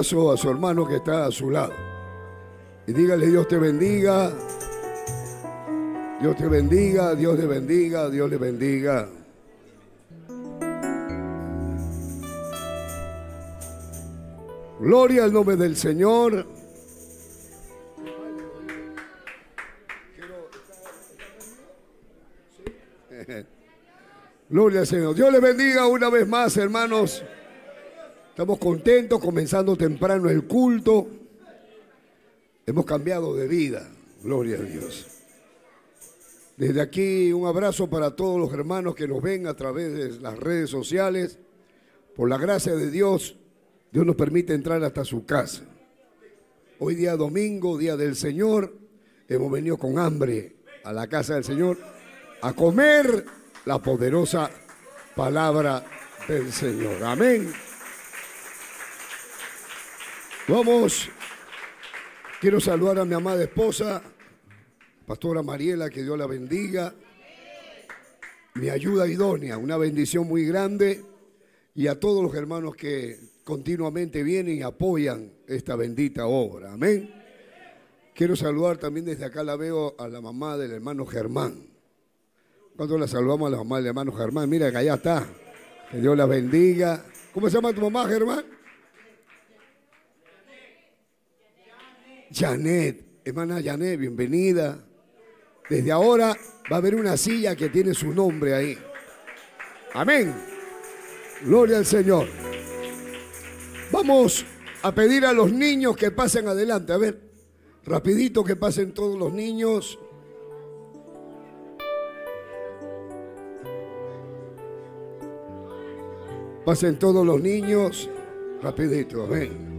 abrazo a su hermano que está a su lado. Y dígale: Dios te bendiga. Dios te bendiga, Dios le bendiga, Dios le bendiga. Gloria al nombre del Señor. Gloria al Señor. Dios le bendiga una vez más, hermanos. Estamos contentos, comenzando temprano el culto. Hemos cambiado de vida. Gloria a Dios. Desde aquí un abrazo para todos los hermanos que nos ven a través de las redes sociales. Por la gracia de Dios, Dios nos permite entrar hasta su casa. Hoy día domingo, día del Señor, hemos venido con hambre a la casa del Señor a comer la poderosa palabra del Señor. Amén. Vamos, quiero saludar a mi amada esposa, Pastora Mariela, que Dios la bendiga. Mi ayuda idónea, una bendición muy grande. Y a todos los hermanos que continuamente vienen y apoyan esta bendita obra. Amén. Quiero saludar también desde acá, la veo a la mamá del hermano Germán. Cuando la saludamos a la mamá del hermano Germán, mira que allá está. Que Dios la bendiga. ¿Cómo se llama tu mamá, Germán? Janet. Hermana Janet, bienvenida. Desde ahora va a haber una silla que tiene su nombre ahí. Amén. Gloria al Señor. Vamos a pedir a los niños que pasen adelante. A ver, rapidito que pasen todos los niños. Pasen todos los niños. Rapidito, ven.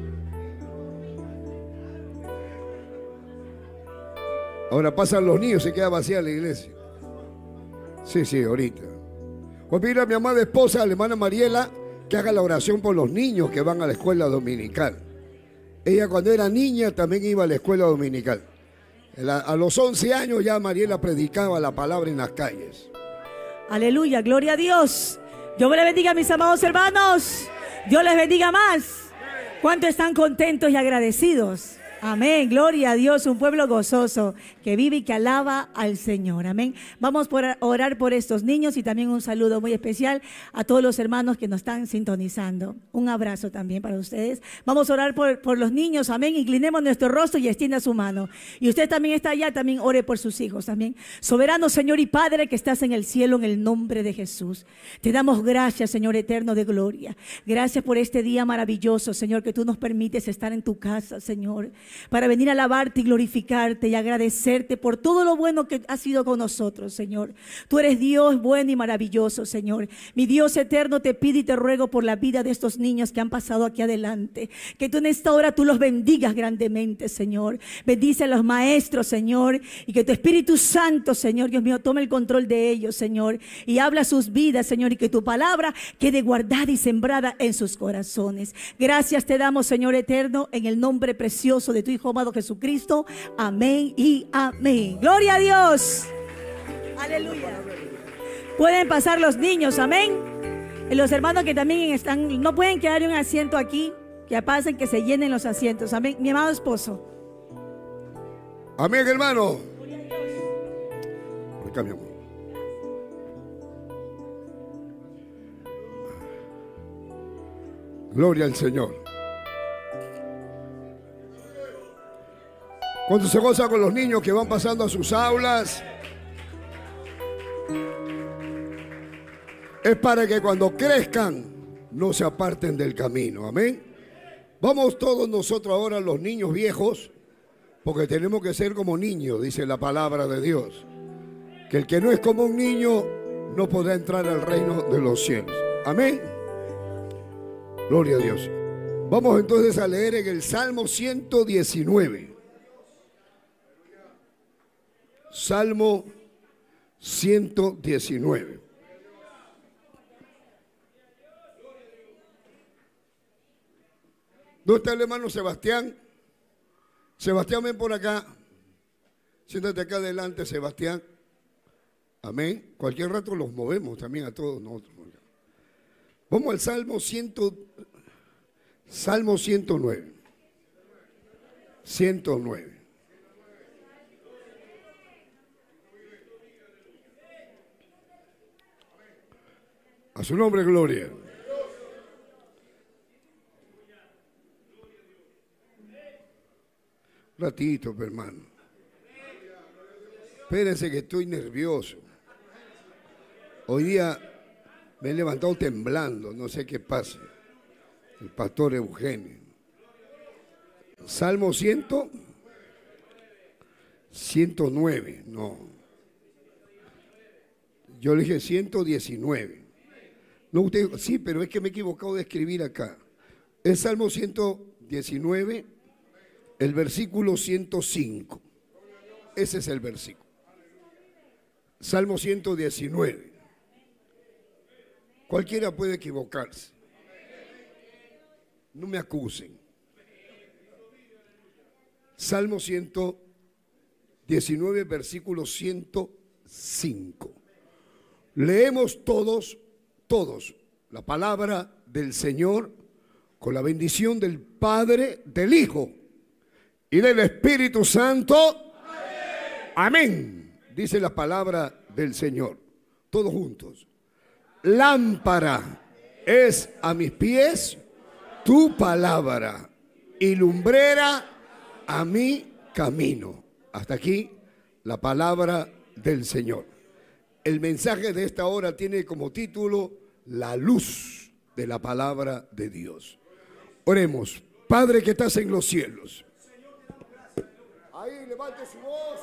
Ahora pasan los niños, se queda vacía la iglesia. Sí, ahorita. Voy a pedir a mi amada esposa, la hermana Mariela, que haga la oración por los niños que van a la escuela dominical. Ella cuando era niña también iba a la escuela dominical. A los 11 años ya Mariela predicaba la palabra en las calles. Aleluya, gloria a Dios. Dios me le bendiga, mis amados hermanos. Dios les bendiga más. ¿Cuántos están contentos y agradecidos? Amén, gloria a Dios, un pueblo gozoso que vive y que alaba al Señor. Amén. Vamos a orar por estos niños y también un saludo muy especial a todos los hermanos que nos están sintonizando. Un abrazo también para ustedes. Vamos a orar por los niños. Amén. Inclinemos nuestro rostro y extienda su mano. Y usted también está allá, también ore por sus hijos. Amén. Soberano Señor y Padre que estás en el cielo, en el nombre de Jesús. Te damos gracias, Señor eterno de gloria. Gracias por este día maravilloso, Señor, que tú nos permites estar en tu casa, Señor, para venir a alabarte y glorificarte y agradecerte por todo lo bueno que has sido con nosotros, Señor. Tú eres Dios bueno y maravilloso, Señor. Mi Dios eterno, te pido y te ruego por la vida de estos niños que han pasado aquí adelante, que tú en esta hora tú los bendigas grandemente, Señor. Bendice a los maestros, Señor, y que tu Espíritu Santo, Señor, Dios mío, tome el control de ellos, Señor, y habla sus vidas, Señor, y que tu palabra quede guardada y sembrada en sus corazones. Gracias te damos, Señor eterno, en el nombre precioso de tu Hijo amado Jesucristo. Amén y amén. Gloria a Dios. Aleluya. Pueden pasar los niños, amén. Y los hermanos que también están, no pueden quedar en un asiento aquí, que pasen, que se llenen los asientos. Amén. Mi amado esposo. Amén, hermano. Por acá, mi amor. Gloria al Señor. Cuando se goza con los niños que van pasando a sus aulas, es para que cuando crezcan no se aparten del camino. Amén. Vamos todos nosotros ahora, los niños viejos, porque tenemos que ser como niños, dice la palabra de Dios. Que el que no es como un niño no podrá entrar al reino de los cielos. Amén. Gloria a Dios. Vamos entonces a leer en el Salmo 119. Salmo 119. ¿Dónde está el hermano Sebastián? Sebastián, ven por acá. Siéntate acá adelante, Sebastián. Amén. Cualquier rato los movemos también a todos nosotros. Vamos al Salmo 119. Salmo 109. 109. A su nombre, gloria. Un ratito, hermano. Espérense que estoy nervioso. Hoy día me he levantado temblando, no sé qué pasa. El pastor Eugenio. Salmo 109, no. Yo le dije 119. No, usted, sí, pero es que me he equivocado de escribir acá. Es Salmo 119, el versículo 105. Ese es el versículo. Salmo 119. Cualquiera puede equivocarse. No me acusen. Salmo 119, versículo 105. Leemos todos la palabra del Señor con la bendición del Padre, del Hijo y del Espíritu Santo. Amén. Dice la palabra del Señor. Todos juntos. Lámpara es a mis pies tu palabra y lumbrera a mi camino. Hasta aquí la palabra del Señor. El mensaje de esta hora tiene como título la luz de la palabra de Dios. Oremos. Padre que estás en los cielos. Ahí levante su voz.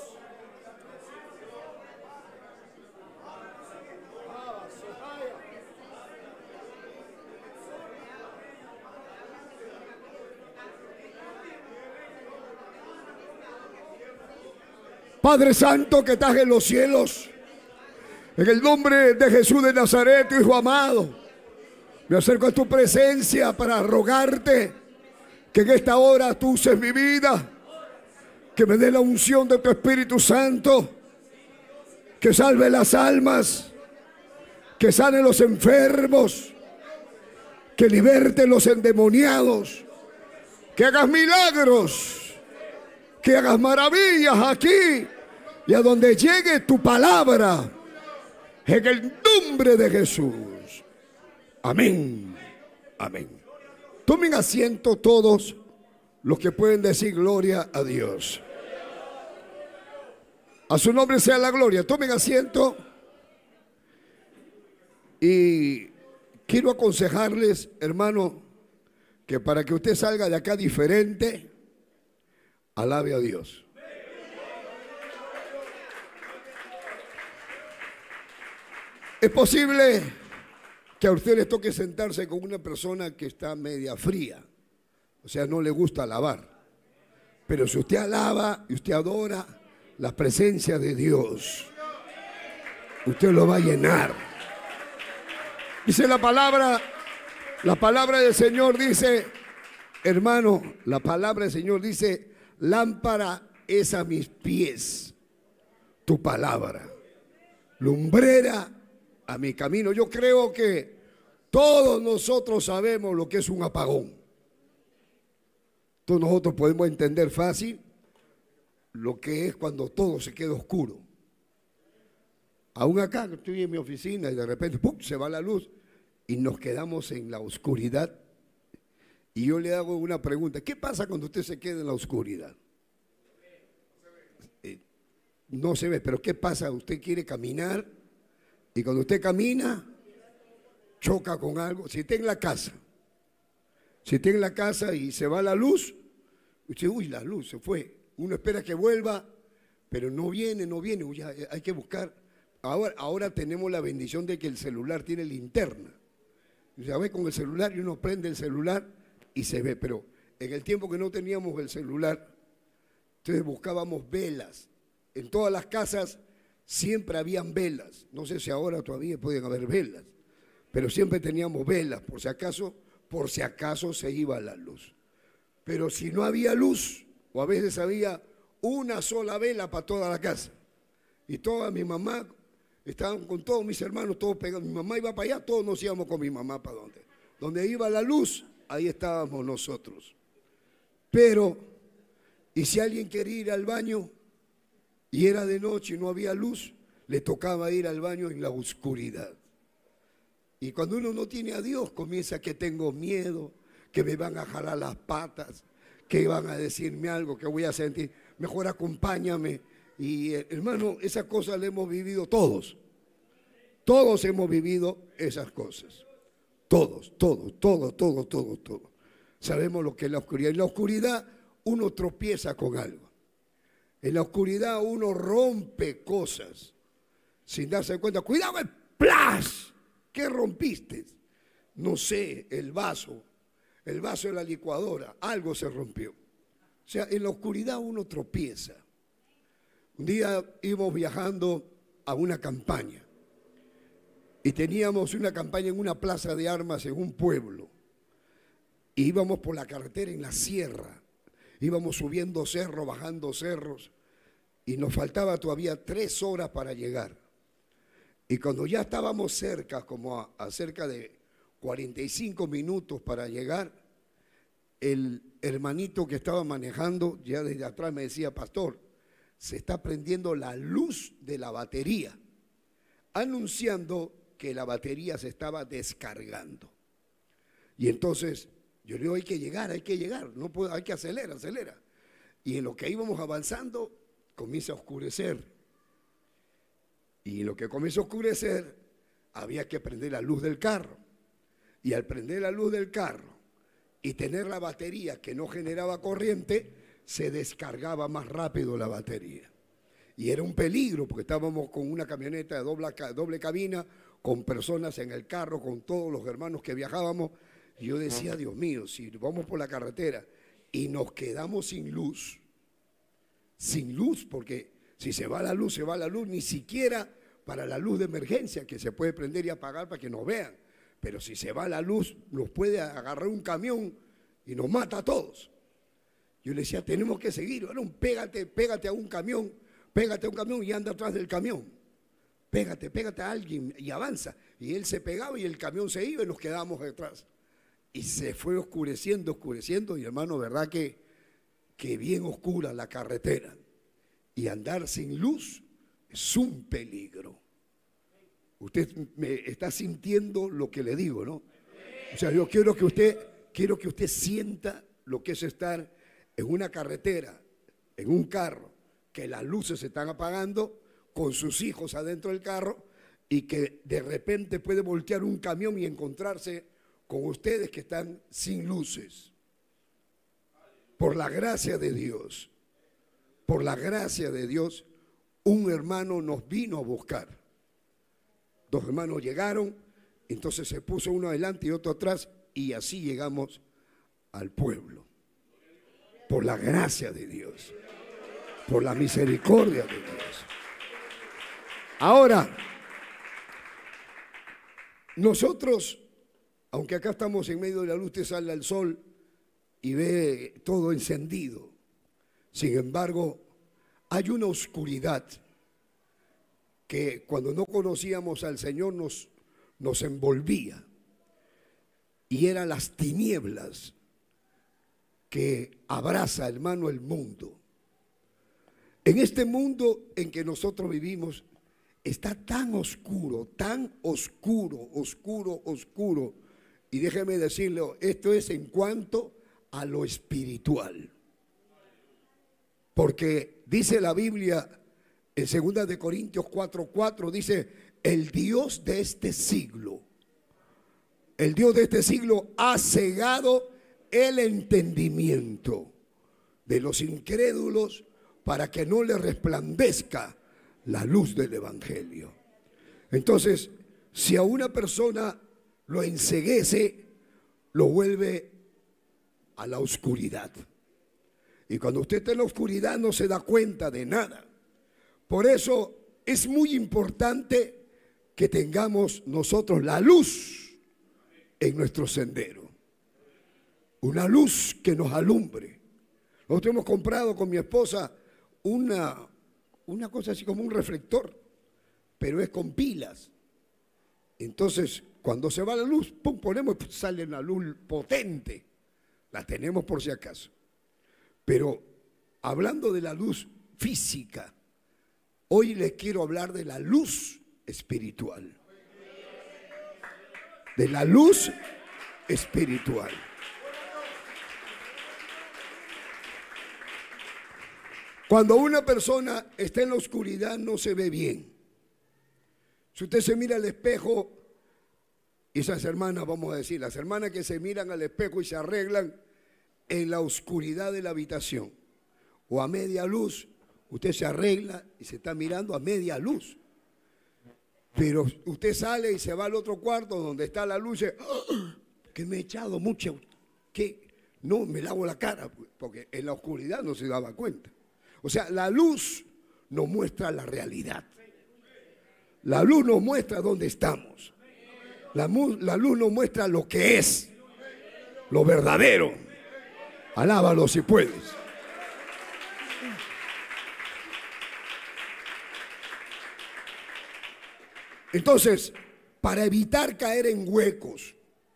Padre Santo que estás en los cielos, en el nombre de Jesús de Nazaret, tu Hijo amado, me acerco a tu presencia para rogarte que en esta hora tú uses mi vida, que me dé la unción de tu Espíritu Santo, que salve las almas, que sane los enfermos, que liberte los endemoniados, que hagas milagros, que hagas maravillas aquí y a donde llegue tu palabra, en el nombre de Jesús. Amén. Amén. Tomen asiento todos los que pueden decir gloria a Dios. A su nombre sea la gloria. Tomen asiento. Y quiero aconsejarles, hermano, que para que usted salga de acá diferente, alabe a Dios. Es posible que a usted le toque sentarse con una persona que está media fría, o sea, no le gusta alabar. Pero si usted alaba y usted adora la presencia de Dios, usted lo va a llenar. Dice la palabra del Señor dice, hermano, la palabra del Señor dice, lámpara es a mis pies tu palabra, lumbrera a mi camino. Yo creo que todos nosotros sabemos lo que es un apagón. Todos nosotros podemos entender fácil lo que es cuando todo se queda oscuro. Aún acá, estoy en mi oficina y de repente ¡pum!, se va la luz y nos quedamos en la oscuridad. Y yo le hago una pregunta: ¿qué pasa cuando usted se queda en la oscuridad? No se ve, pero ¿qué pasa? Usted quiere caminar y cuando usted camina choca con algo. Si está en la casa, y se va la luz, usted, uy, la luz se fue. Uno espera que vuelva, pero no viene. Uy, hay que buscar. Ahora tenemos la bendición de que el celular tiene linterna. Ya ve, con el celular y uno prende el celular y se ve. Pero en el tiempo que no teníamos el celular, entonces buscábamos velas. En todas las casas siempre habían velas. No sé si ahora todavía pueden haber velas, pero siempre teníamos velas por si acaso se iba la luz. Pero si no había luz, o a veces había una sola vela para toda la casa, y toda mi mamá, estaban con todos mis hermanos, todos pegados. Mi mamá iba para allá, todos nos íbamos con mi mamá para donde iba la luz, ahí estábamos nosotros. Pero, ¿y si alguien quería ir al baño y era de noche y no había luz? Le tocaba ir al baño en la oscuridad. Y cuando uno no tiene a Dios, comienza que tengo miedo, que me van a jalar las patas, que van a decirme algo, que voy a sentir. Mejor acompáñame. Y hermano, esas cosas las hemos vivido todos. Todos hemos vivido esas cosas. Todos. Sabemos lo que es la oscuridad. En la oscuridad uno tropieza con algo. En la oscuridad uno rompe cosas sin darse cuenta. Cuidado, ¡plas! ¿Qué rompiste? No sé, el vaso de la licuadora, algo se rompió. O sea, en la oscuridad uno tropieza. Un día íbamos viajando a una campaña y teníamos una campaña en una plaza de armas en un pueblo. Y íbamos por la carretera en la sierra, íbamos subiendo cerros, bajando cerros y nos faltaba todavía 3 horas para llegar. Y cuando ya estábamos cerca, como a cerca de 45 minutos para llegar, el hermanito que estaba manejando ya desde atrás me decía: pastor, se está prendiendo la luz de la batería, anunciando que la batería se estaba descargando. Y entonces yo le digo: hay que llegar, no puedo, hay que acelera. Y en lo que íbamos avanzando, comienza a oscurecer. Y en lo que comienza a oscurecer, había que prender la luz del carro. Y al prender la luz del carro y tener la batería que no generaba corriente, se descargaba más rápido la batería. Y era un peligro porque estábamos con una camioneta de doble cabina, con personas en el carro, con todos los hermanos que viajábamos. Y yo decía: Dios mío, si vamos por la carretera y nos quedamos sin luz, porque si se va la luz, ni siquiera para la luz de emergencia que se puede prender y apagar para que nos vean. Pero si se va la luz, nos puede agarrar un camión y nos mata a todos. Yo le decía: tenemos que seguir, varón, pégate a un camión y anda atrás del camión. Pégate a alguien y avanza. Y él se pegaba y el camión se iba y nos quedábamos detrás. Y se fue oscureciendo, y hermano, verdad que bien oscura la carretera. Y andar sin luz es un peligro. Usted me está sintiendo lo que le digo, ¿no? O sea, yo quiero que usted sienta lo que es estar en una carretera, en un carro, que las luces se están apagando, con sus hijos adentro del carro, y que de repente puede voltear un camión y encontrarse con ustedes que están sin luces. Por la gracia de Dios, un hermano nos vino a buscar. 2 hermanos llegaron, entonces se puso uno adelante y otro atrás, y así llegamos al pueblo. Por la gracia de Dios, por la misericordia de Dios. Ahora, nosotros, aunque acá estamos en medio de la luz, te sale el sol y ve todo encendido. Sin embargo, hay una oscuridad que cuando no conocíamos al Señor nos envolvía. Y eran las tinieblas que abraza, hermano, el mundo. En este mundo en que nosotros vivimos está tan oscuro. Y déjeme decirle, esto es en cuanto a lo espiritual. Porque dice la Biblia en 2 de Corintios 4:4, dice: el Dios de este siglo ha cegado el entendimiento de los incrédulos para que no le resplandezca la luz del evangelio. Entonces, si a una persona lo enceguece, lo vuelve a la oscuridad. Y cuando usted está en la oscuridad no se da cuenta de nada. Por eso es muy importante que tengamos nosotros la luz en nuestro sendero. Una luz que nos alumbre. Nosotros hemos comprado con mi esposa una cosa así como un reflector, pero es con pilas. Entonces, Cuando se va la luz, pum, ponemos, sale la luz potente. La tenemos por si acaso. Pero hablando de la luz física, hoy les quiero hablar de la luz espiritual. De la luz espiritual. Cuando una persona está en la oscuridad no se ve bien. Si usted se mira al espejo, esas hermanas, vamos a decir, las hermanas que se miran al espejo y se arreglan en la oscuridad de la habitación o a media luz, usted se arregla y se está mirando a media luz. Pero usted sale y se va al otro cuarto donde está la luz y dice, ¡oh! Que me he echado mucho, que no me lavo la cara, porque en la oscuridad no se daba cuenta. O sea, la luz nos muestra la realidad. La luz nos muestra dónde estamos. La luz nos muestra lo que es, lo verdadero. Alábalo si puedes. Entonces, para evitar caer en huecos,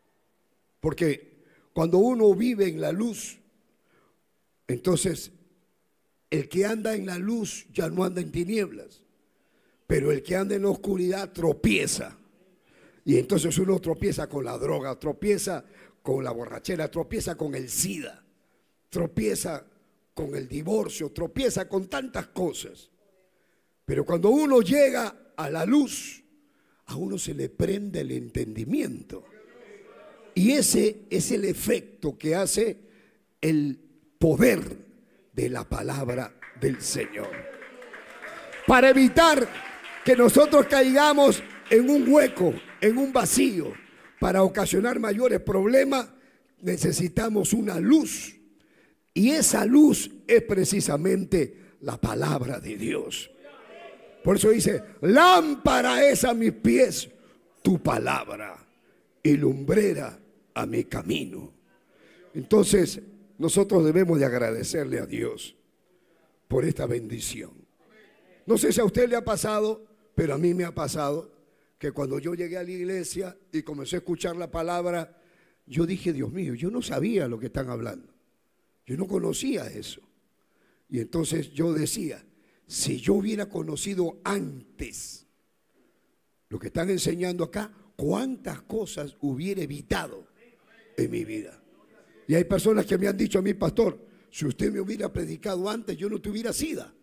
porque cuando uno vive en la luz, entonces el que anda en la luz ya no anda en tinieblas, pero el que anda en la oscuridad tropieza. Y entonces uno tropieza con la droga, tropieza con la borrachera, tropieza con el SIDA, tropieza con el divorcio, tropieza con tantas cosas. Pero cuando uno llega a la luz, a uno se le prende el entendimiento. Y ese es el efecto que hace el poder de la palabra del Señor. Para evitar que nosotros caigamos en un hueco, en un vacío, para ocasionar mayores problemas, necesitamos una luz. Y esa luz es precisamente la palabra de Dios. Por eso dice, lámpara es a mis pies tu palabra y lumbrera a mi camino. Entonces, nosotros debemos de agradecerle a Dios por esta bendición. No sé si a usted le ha pasado, pero a mí me ha pasado que cuando yo llegué a la iglesia y comencé a escuchar la palabra, yo dije, Dios mío, yo no sabía lo que están hablando. Yo no conocía eso. Y entonces yo decía, si yo hubiera conocido antes lo que están enseñando acá, cuántas cosas hubiera evitado en mi vida. Y hay personas que me han dicho a mí, pastor, si usted me hubiera predicado antes, yo no tuviera SIDA,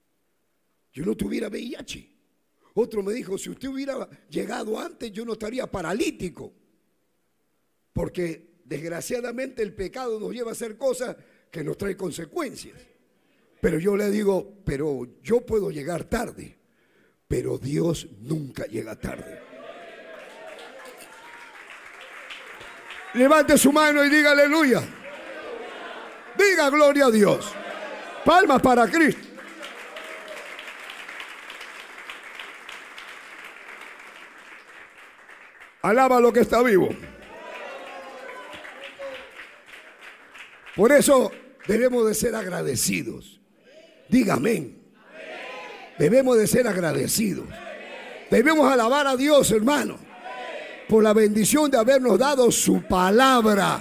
yo no tuviera VIH. Otro me dijo, si usted hubiera llegado antes, yo no estaría paralítico. Porque desgraciadamente el pecado nos lleva a hacer cosas que nos traen consecuencias. Pero yo le digo, pero yo puedo llegar tarde, pero Dios nunca llega tarde. Levante su mano y diga aleluya. Diga gloria a Dios. Palmas para Cristo. Alaba lo que está vivo. Por eso debemos de ser agradecidos. Diga amén. Debemos de ser agradecidos. Debemos alabar a Dios, hermano, por la bendición de habernos dado su palabra.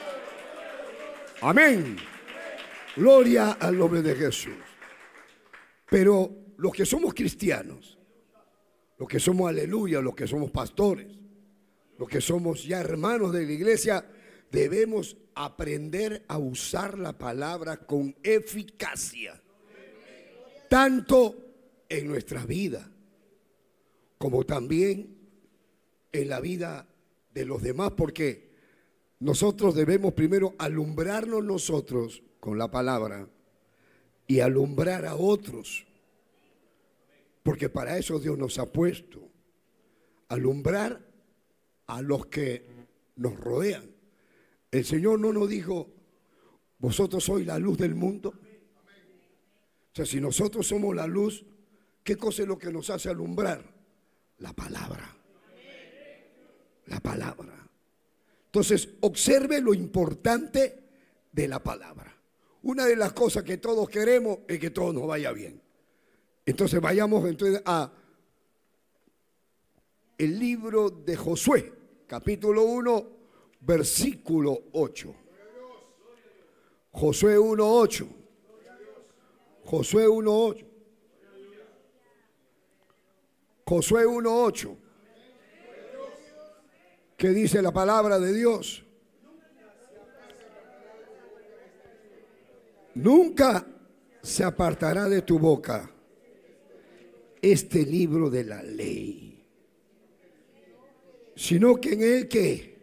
Amén. Gloria al nombre de Jesús. Pero los que somos cristianos, los que somos aleluya, los que somos pastores, los que somos ya hermanos de la iglesia, debemos aprender a usar la palabra con eficacia, tanto en nuestra vida como también en la vida de los demás, porque nosotros debemos primero alumbrarnos nosotros con la palabra y alumbrar a otros, porque para eso Dios nos ha puesto, alumbrar a los que nos rodean. El Señor no nos dijo, vosotros sois la luz del mundo. O sea, si nosotros somos la luz, ¿qué cosa es lo que nos hace alumbrar? La palabra. La palabra. Entonces, observe lo importante de la palabra. Una de las cosas que todos queremos es que todo nos vaya bien. Entonces, vayamos entonces a el libro de Josué, capítulo 1, versículo 8. Josué 1:8. Josué 1:8. Josué 1:8. ¿Qué dice la palabra de Dios? Nunca se apartará de tu boca este libro de la ley, sino que en él, ¿qué?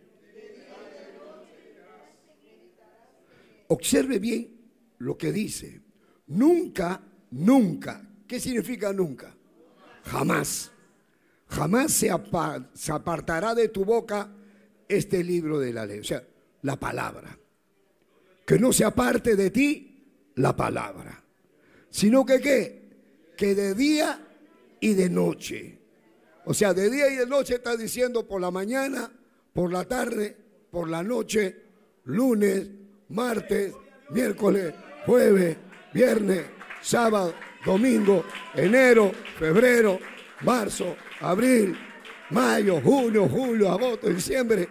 Observe bien lo que dice. Nunca, nunca. ¿Qué significa nunca? Jamás. Jamás se apartará de tu boca este libro de la ley. O sea, la palabra. Que no se aparte de ti la palabra. Sino que ¿qué? Que de día y de noche. O sea, de día y de noche está diciendo por la mañana, por la tarde, por la noche, lunes, martes, miércoles, jueves, viernes, sábado, domingo, enero, febrero, marzo, abril, mayo, junio, julio, agosto, diciembre,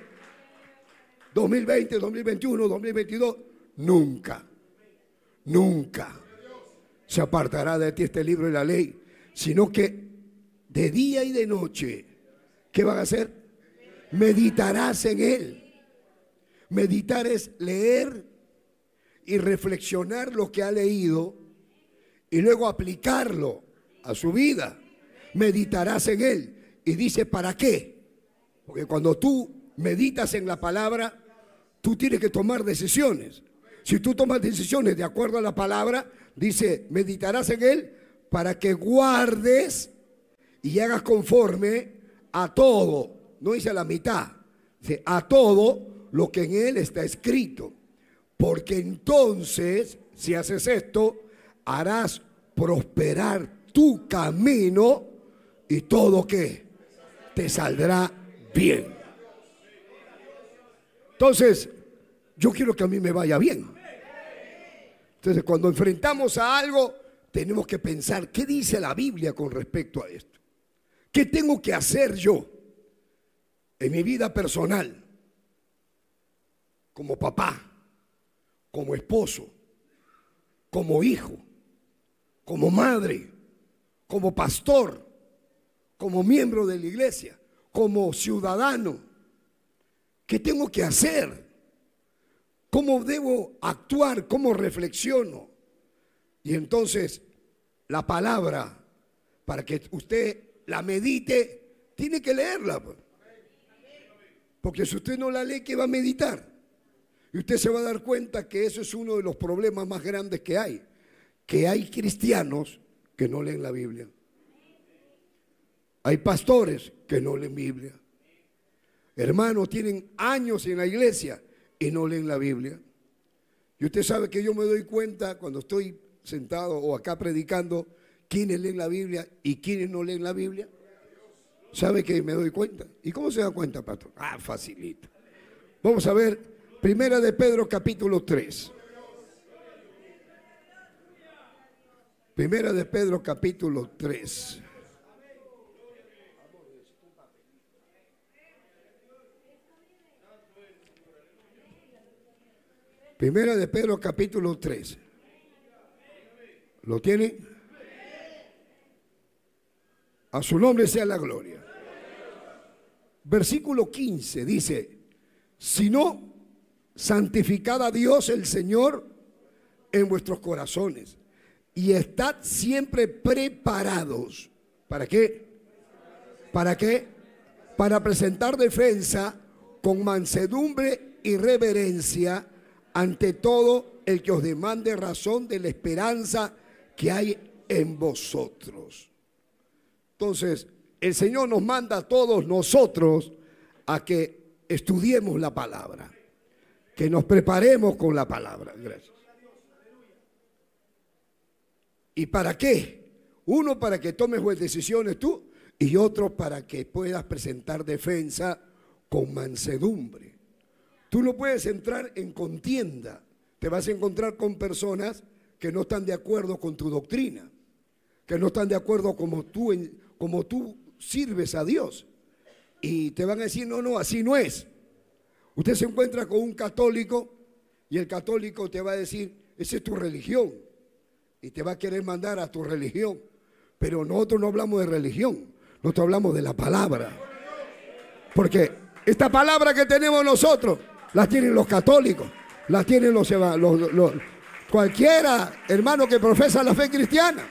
2020, 2021, 2022. Nunca, nunca se apartará de ti este libro de la ley, sino que de día y de noche, ¿qué van a hacer? Meditarás en él. Meditar es leer y reflexionar lo que ha leído y luego aplicarlo a su vida. Meditarás en él. Y dice, ¿para qué? Porque cuando tú meditas en la palabra, tú tienes que tomar decisiones. Si tú tomas decisiones de acuerdo a la palabra, dice, meditarás en él para que guardes y hagas conforme a todo. No dice a la mitad, dice a todo lo que en él está escrito. Porque entonces, si haces esto, harás prosperar tu camino y todo ¿qué? Te saldrá bien. Entonces, yo quiero que a mí me vaya bien. Entonces, cuando enfrentamos a algo, tenemos que pensar, ¿qué dice la Biblia con respecto a esto? ¿Qué tengo que hacer yo en mi vida personal? Como papá, como esposo, como hijo, como madre, como pastor, como miembro de la iglesia, como ciudadano. ¿Qué tengo que hacer? ¿Cómo debo actuar? ¿Cómo reflexiono? Y entonces la palabra, para que usted la medite, tiene que leerla. Porque si usted no la lee, ¿qué va a meditar? Y usted se va a dar cuenta que eso es uno de los problemas más grandes que hay. Que hay cristianos que no leen la Biblia. Hay pastores que no leen Biblia. Hermanos, tienen años en la iglesia y no leen la Biblia. Y usted sabe que yo me doy cuenta cuando estoy sentado o acá predicando, quiénes leen la Biblia y quiénes no leen la Biblia. ¿Sabe que me doy cuenta? ¿Y cómo se da cuenta, pastor? Facilito. Vamos a ver, Primera de Pedro capítulo 3. Primera de Pedro capítulo 3. Primera de Pedro capítulo 3. ¿Lo tiene? A su nombre sea la gloria. Versículo 15 dice, sino santificad a Dios el Señor en vuestros corazones y estad siempre preparados. ¿Para qué? ¿Para qué? Para presentar defensa con mansedumbre y reverencia ante todo el que os demande razón de la esperanza que hay en vosotros. Entonces, el Señor nos manda a todos nosotros a que estudiemos la palabra, que nos preparemos con la palabra. Gracias. ¿Y para qué? Uno, para que tomes buenas decisiones tú, y otro, para que puedas presentar defensa con mansedumbre. Tú no puedes entrar en contienda. Te vas a encontrar con personas que no están de acuerdo con tu doctrina, que no están de acuerdo como tú sirves a Dios. Y te van a decir, no, así no es. Usted se encuentra con un católico y el católico te va a decir, esa es tu religión. Y te va a querer mandar a tu religión. Pero nosotros no hablamos de religión, nosotros hablamos de la palabra. Porque esta palabra que tenemos nosotros, la tienen los católicos, la tienen cualquiera hermano que profesa la fe cristiana.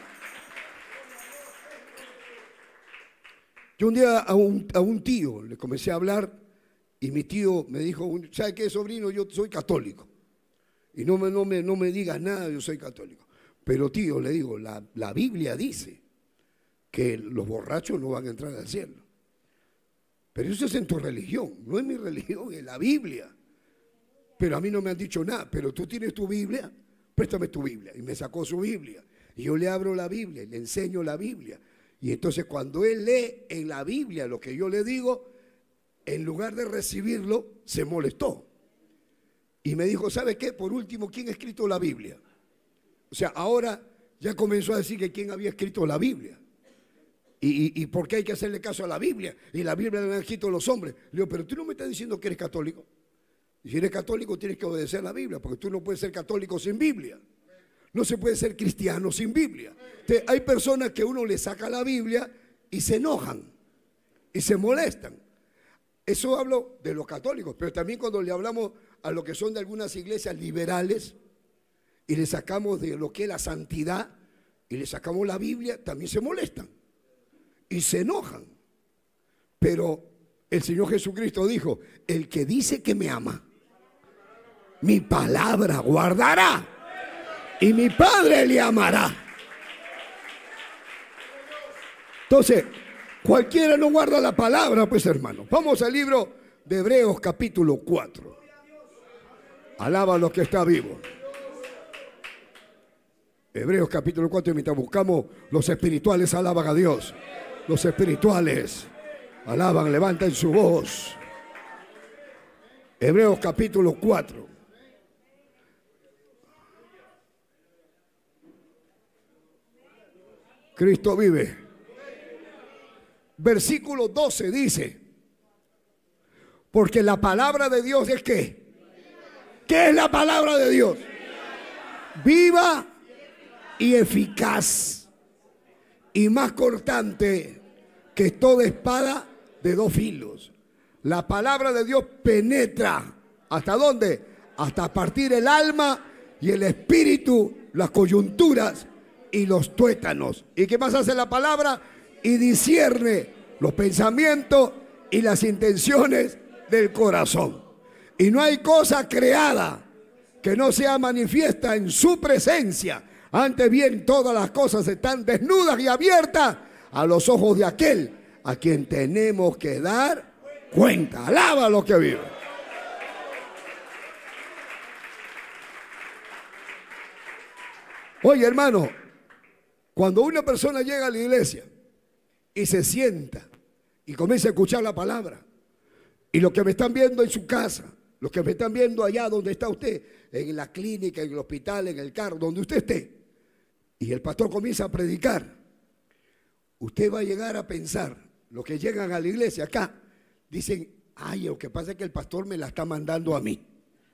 Yo un día a un tío le comencé a hablar y mi tío me dijo, ¿sabe qué, sobrino? Yo soy católico. Y no me digas nada, yo soy católico. Pero tío, le digo, la Biblia dice que los borrachos no van a entrar al cielo. Pero eso es en tu religión, no es mi religión, es la Biblia. Pero a mí no me han dicho nada, pero tú tienes tu Biblia, préstame tu Biblia. Y me sacó su Biblia. Y yo le abro la Biblia y le enseño la Biblia. Y entonces cuando él lee en la Biblia lo que yo le digo, en lugar de recibirlo, se molestó. Y me dijo, ¿sabe qué? Por último, ¿quién ha escrito la Biblia? O sea, ahora ya comenzó a decir que quién había escrito la Biblia. ¿Y por qué hay que hacerle caso a la Biblia? Y la Biblia la han escrito los hombres. Le digo, pero tú no me estás diciendo que eres católico. Y si eres católico tienes que obedecer la Biblia, porque tú no puedes ser católico sin Biblia. No se puede ser cristiano sin Biblia. Entonces, hay personas que uno le saca la Biblia y se enojan y se molestan. Eso hablo de los católicos, pero también cuando le hablamos a lo que son de algunas iglesias liberales y le sacamos de lo que es la santidad y le sacamos la Biblia, también se molestan y se enojan. Pero el Señor Jesucristo dijo, el que dice que me ama, mi palabra guardará y mi Padre le amará. Entonces, cualquiera no guarda la palabra, pues hermano. Vamos al libro de Hebreos capítulo 4. Alaba a los que está vivo. Hebreos capítulo 4, mientras buscamos, los espirituales alaban a Dios. Los espirituales alaban, levantan su voz. Hebreos capítulo 4. Cristo vive. Versículo 12 dice, porque la palabra de Dios es ¿qué? ¿Qué es la palabra de Dios? Viva y eficaz y más cortante que toda espada de dos filos. La palabra de Dios penetra. ¿Hasta dónde? Hasta partir el alma y el espíritu, las coyunturas y los tuétanos. ¿Y qué más hace la palabra? Y discierne los pensamientos y las intenciones del corazón. Y no hay cosa creada que no sea manifiesta en su presencia. Antes bien, todas las cosas están desnudas y abiertas a los ojos de aquel a quien tenemos que dar cuenta. Alaba a los que viven. Oye, hermano, cuando una persona llega a la iglesia y se sienta y comienza a escuchar la palabra, y los que me están viendo en su casa, los que me están viendo allá donde está usted, en la clínica, en el hospital, en el carro, donde usted esté, y el pastor comienza a predicar, usted va a llegar a pensar, los que llegan a la iglesia acá, dicen, ay, lo que pasa es que el pastor me la está mandando a mí.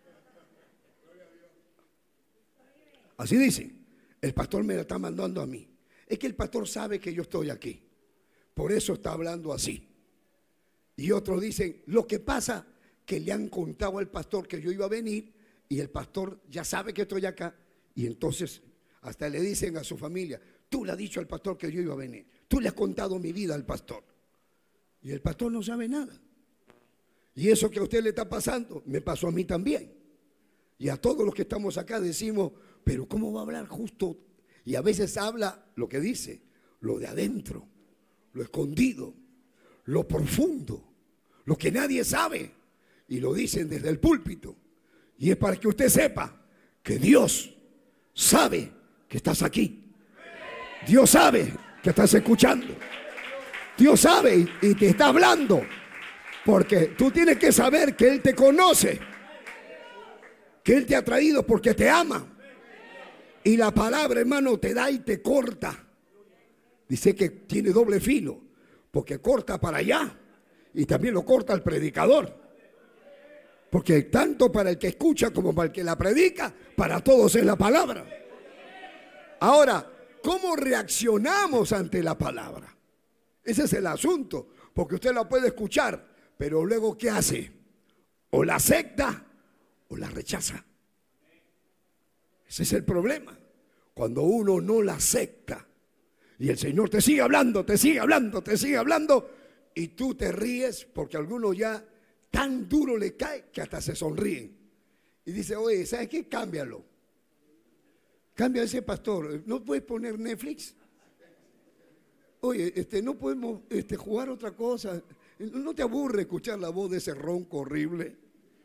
Así dicen, el pastor me la está mandando a mí. Es que el pastor sabe que yo estoy aquí, por eso está hablando así. Y otros dicen, lo que pasa que le han contado al pastor que yo iba a venir y el pastor ya sabe que estoy acá, y entonces hasta le dicen a su familia, tú le has dicho al pastor que yo iba a venir, tú le has contado mi vida al pastor, y el pastor no sabe nada. Y eso que a usted le está pasando me pasó a mí también, y a todos los que estamos acá decimos, pero ¿cómo va a hablar justo? Y a veces habla lo que dice, lo de adentro, lo escondido, lo profundo, lo que nadie sabe, y lo dicen desde el púlpito. Y es para que usted sepa que Dios sabe que estás aquí. Dios sabe que estás escuchando. Dios sabe y te está hablando, porque tú tienes que saber que Él te conoce, que Él te ha traído porque te ama. Y la palabra, hermano, te da y te corta. Dice que tiene doble filo, porque corta para allá y también lo corta el predicador. Porque tanto para el que escucha como para el que la predica, para todos es la palabra. Ahora, ¿cómo reaccionamos ante la palabra? Ese es el asunto, porque usted la puede escuchar, pero luego ¿qué hace? O la acepta o la rechaza. Ese es el problema. Cuando uno no la acepta y el Señor te sigue hablando, te sigue hablando, te sigue hablando, y tú te ríes porque a algunos ya tan duro le cae que hasta se sonríen. Y dice, oye, ¿sabes qué? Cámbialo. Cambia ese pastor. ¿No puedes poner Netflix? Oye, no podemos jugar otra cosa. ¿No te aburre escuchar la voz de ese ronco horrible?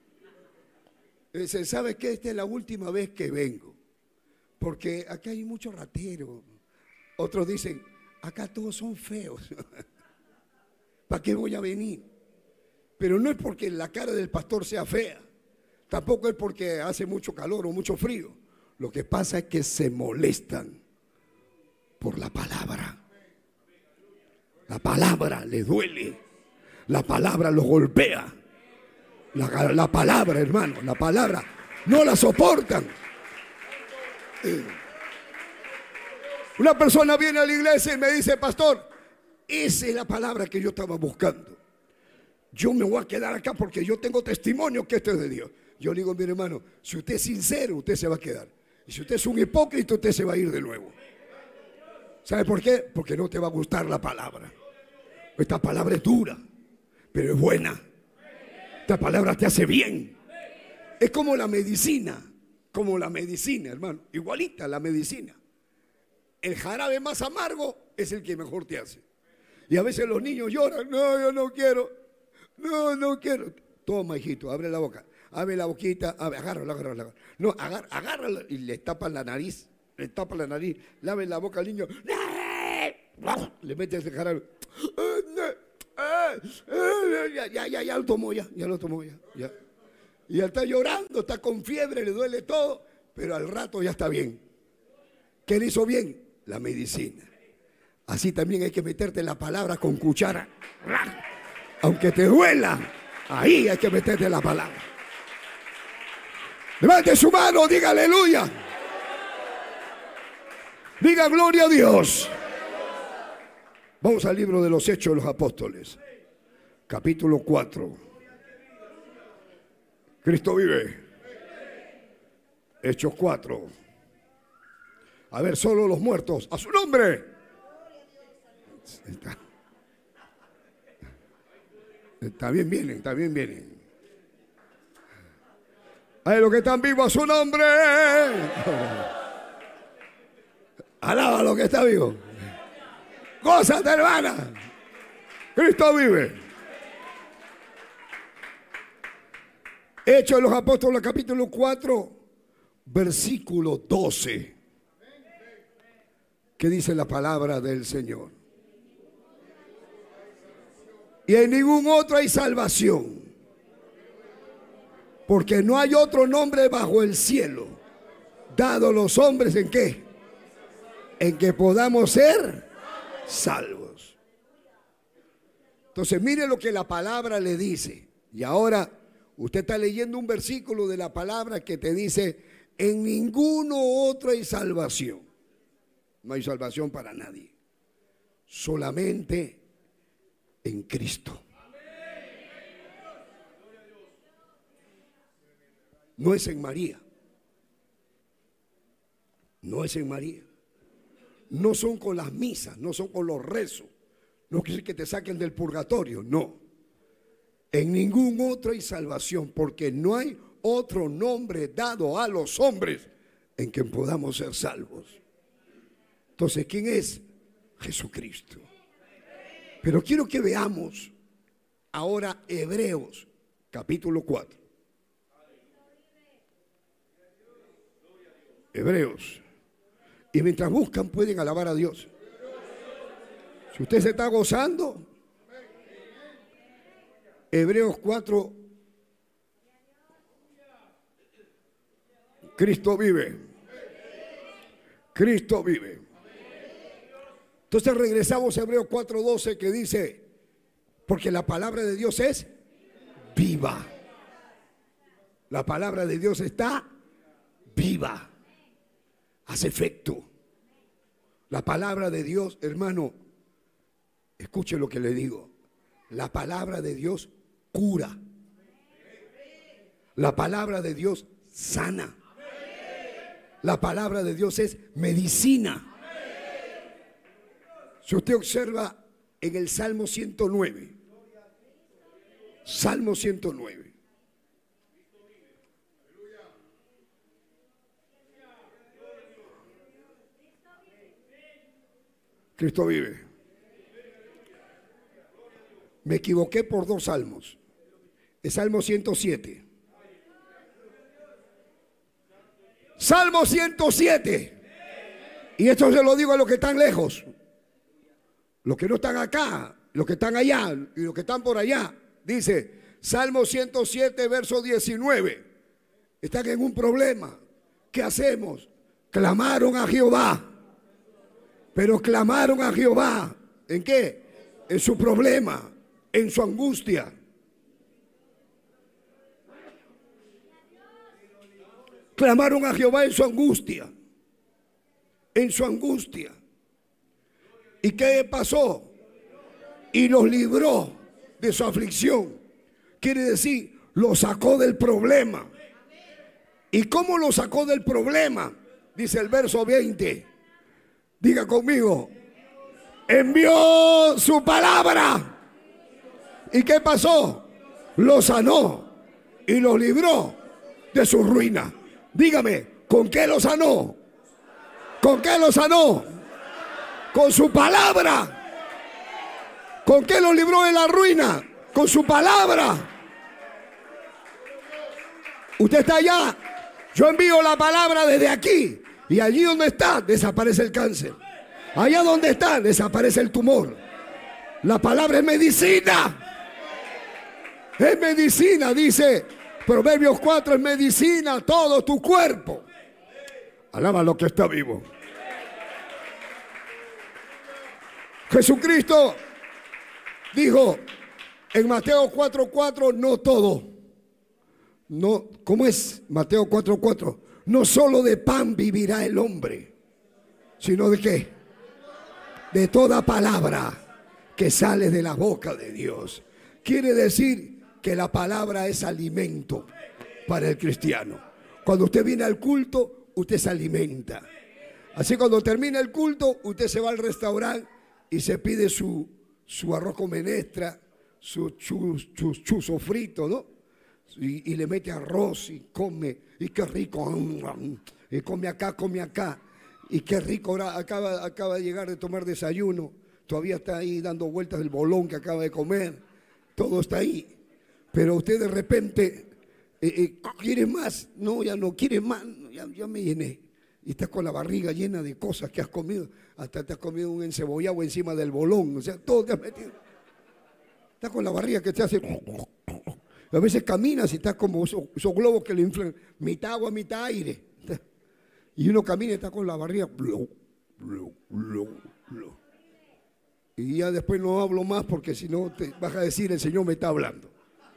¿Sabes qué? Esta es la última vez que vengo. Porque acá hay mucho ratero. Otros dicen, acá todos son feos. ¿Para qué voy a venir? Pero no es porque la cara del pastor sea fea. Tampoco es porque hace mucho calor o mucho frío. Lo que pasa es que se molestan por la palabra. La palabra les duele. La palabra los golpea. La palabra, hermano, la palabra no la soportan. Una persona viene a la iglesia y me dice, pastor, esa es la palabra que yo estaba buscando. Yo me voy a quedar acá porque yo tengo testimonio que esto es de Dios. Yo le digo, mi hermano, si usted es sincero, usted se va a quedar. Y si usted es un hipócrita, usted se va a ir de nuevo. ¿Sabe por qué? Porque no te va a gustar la palabra. Esta palabra es dura, pero es buena. Esta palabra te hace bien. Es como la medicina, hermano. Igualita la medicina. El jarabe más amargo es el que mejor te hace. Y a veces los niños lloran. No, yo no quiero. No quiero. Toma, hijito, abre la boca. Abre la boquita, agárrala. No, agárrala y le tapan la nariz. Lave la boca al niño. Le mete ese jarabe. Ya lo tomó ya. Y él está llorando, está con fiebre, le duele todo, pero al rato ya está bien. ¿Qué le hizo bien? La medicina. Así también hay que meterte la palabra con cuchara. Aunque te duela, ahí hay que meterte la palabra. Levante su mano, diga aleluya. Diga gloria a Dios. Vamos al libro de los Hechos de los Apóstoles, capítulo 4. Cristo vive. Hechos 4. A ver, solo los muertos, a su nombre. Está bien vienen. A ver, los que están vivos, a su nombre. Alaba a lo que está vivo. Gózate, hermana. Cristo vive. Hechos de los Apóstoles, capítulo 4, versículo 12. ¿Qué dice la palabra del Señor? Y en ningún otro hay salvación, porque no hay otro nombre bajo el cielo dado a los hombres en qué, en que podamos ser salvos. Entonces mire lo que la palabra le dice. Y ahora usted está leyendo un versículo de la palabra que te dice: en ninguno otro hay salvación. No hay salvación para nadie, solamente en Cristo. No es en María. No es en María. No son con las misas, no son con los rezos. No quiere que te saquen del purgatorio, no. En ningún otro hay salvación, porque no hay otro nombre dado a los hombres en que podamos ser salvos. Entonces, ¿quién es? Jesucristo. Pero quiero que veamos ahora Hebreos, capítulo 4. Hebreos. Y mientras buscan, pueden alabar a Dios. Si usted se está gozando, Hebreos 4. Cristo vive. Cristo vive. Entonces regresamos a Hebreos 4:12, que dice: Porque la palabra de Dios es viva. La palabra de Dios está viva. Hace efecto. La palabra de Dios, hermano, escuche lo que le digo. La palabra de Dios cura. La palabra de Dios sana. La palabra de Dios es medicina. Si usted observa en el Salmo 109, Salmo 109. Cristo vive. Me equivoqué por 2 salmos. El Salmo 107. Salmo 107. Y esto se lo digo a los que están lejos. Los que no están acá, los que están allá y los que están por allá. Dice Salmo 107, verso 19. Están en un problema. ¿Qué hacemos? Clamaron a Jehová. Pero clamaron a Jehová. ¿En qué? En su problema, en su angustia. Clamaron a Jehová en su angustia. En su angustia. ¿Y qué pasó? Y los libró de su aflicción. Quiere decir, los sacó del problema. ¿Y cómo lo sacó del problema? Dice el verso 20. Diga conmigo. Envió su palabra. ¿Y qué pasó? Lo sanó y lo libró de su ruina. Dígame, ¿con qué lo sanó? ¿Con qué lo sanó? Con su palabra. ¿Con qué lo libró de la ruina? Con su palabra. Usted está allá. Yo envío la palabra desde aquí. Y allí donde está, desaparece el cáncer. Allá donde está, desaparece el tumor. La palabra es medicina. Es medicina, dice Proverbios 4, es medicina todo tu cuerpo. Alaba lo que está vivo. Jesucristo dijo en Mateo 4:4, no todo. No, ¿cómo es? Mateo 4:4. No solo de pan vivirá el hombre, sino de qué? De toda palabra que sale de la boca de Dios. Quiere decir que la palabra es alimento para el cristiano. Cuando usted viene al culto, usted se alimenta. Así cuando termina el culto, usted se va al restaurante y se pide su arroz con menestra, su sofrito, ¿no? Y le mete arroz y come, y qué rico, y come acá, y qué rico. Ahora acaba de llegar de tomar desayuno, todavía está ahí dando vueltas el bolón que acaba de comer, todo está ahí. Pero usted de repente quiere más. No, ya no quiere más, ya me llené. Y estás con la barriga llena de cosas que has comido. Hasta te has comido un encebollado encima del bolón. O sea, todo te has metido. Estás con la barriga que te hace. A veces caminas y estás como esos globos que le inflan. Mitad agua, mitad aire. Y uno camina y está con la barriga. Y ya después no hablo más porque si no te vas a decir el Señor me está hablando.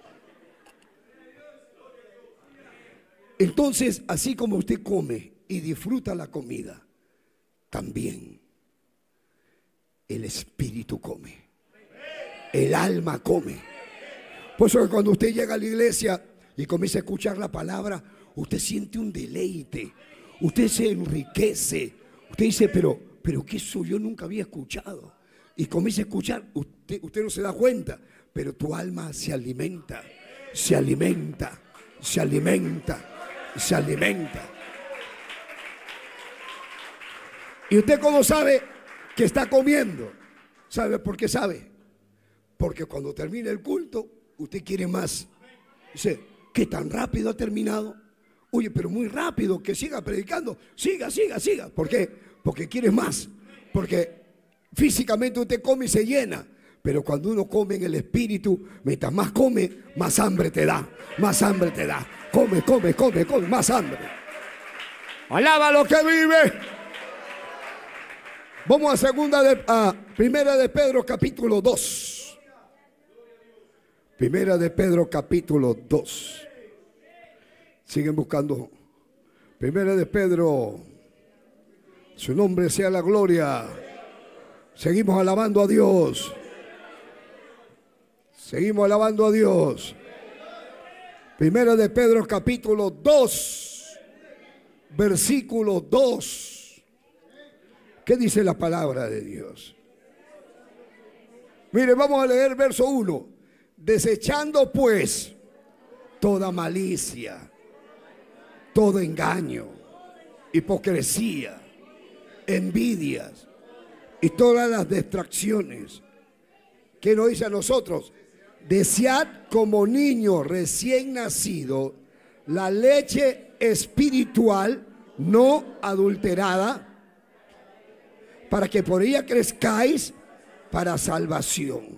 Entonces, así como usted come y disfruta la comida, también el espíritu come, el alma come. Por eso que cuando usted llega a la iglesia y comienza a escuchar la palabra, usted siente un deleite, usted se enriquece, usted dice, pero ¿qué eso yo nunca había escuchado? Y comienza a escuchar, usted no se da cuenta, pero tu alma se alimenta, se alimenta, se alimenta, se alimenta. ¿Y usted cómo sabe que está comiendo? ¿Sabe por qué sabe? Porque cuando termina el culto, usted quiere más. Dice, ¿qué tan rápido ha terminado? Oye, pero muy rápido, que siga predicando. Siga. ¿Por qué? Porque quiere más. Porque físicamente usted come y se llena. Pero cuando uno come en el espíritu, mientras más come, más hambre te da. Más hambre te da. Come, más hambre. Alaba lo que vive. Vamos a primera de Pedro capítulo 2. Primera de Pedro capítulo 2. Siguen buscando. Primera de Pedro. Su nombre sea la gloria. Seguimos alabando a Dios. Seguimos alabando a Dios. Primera de Pedro capítulo 2. Versículo 2. ¿Qué dice la palabra de Dios? Mire, vamos a leer verso 1. Desechando pues toda malicia, todo engaño, hipocresía, envidias y todas las distracciones. ¿Qué nos dice a nosotros? Desead como niño recién nacido la leche espiritual no adulterada, para que por ella crezcáis para salvación.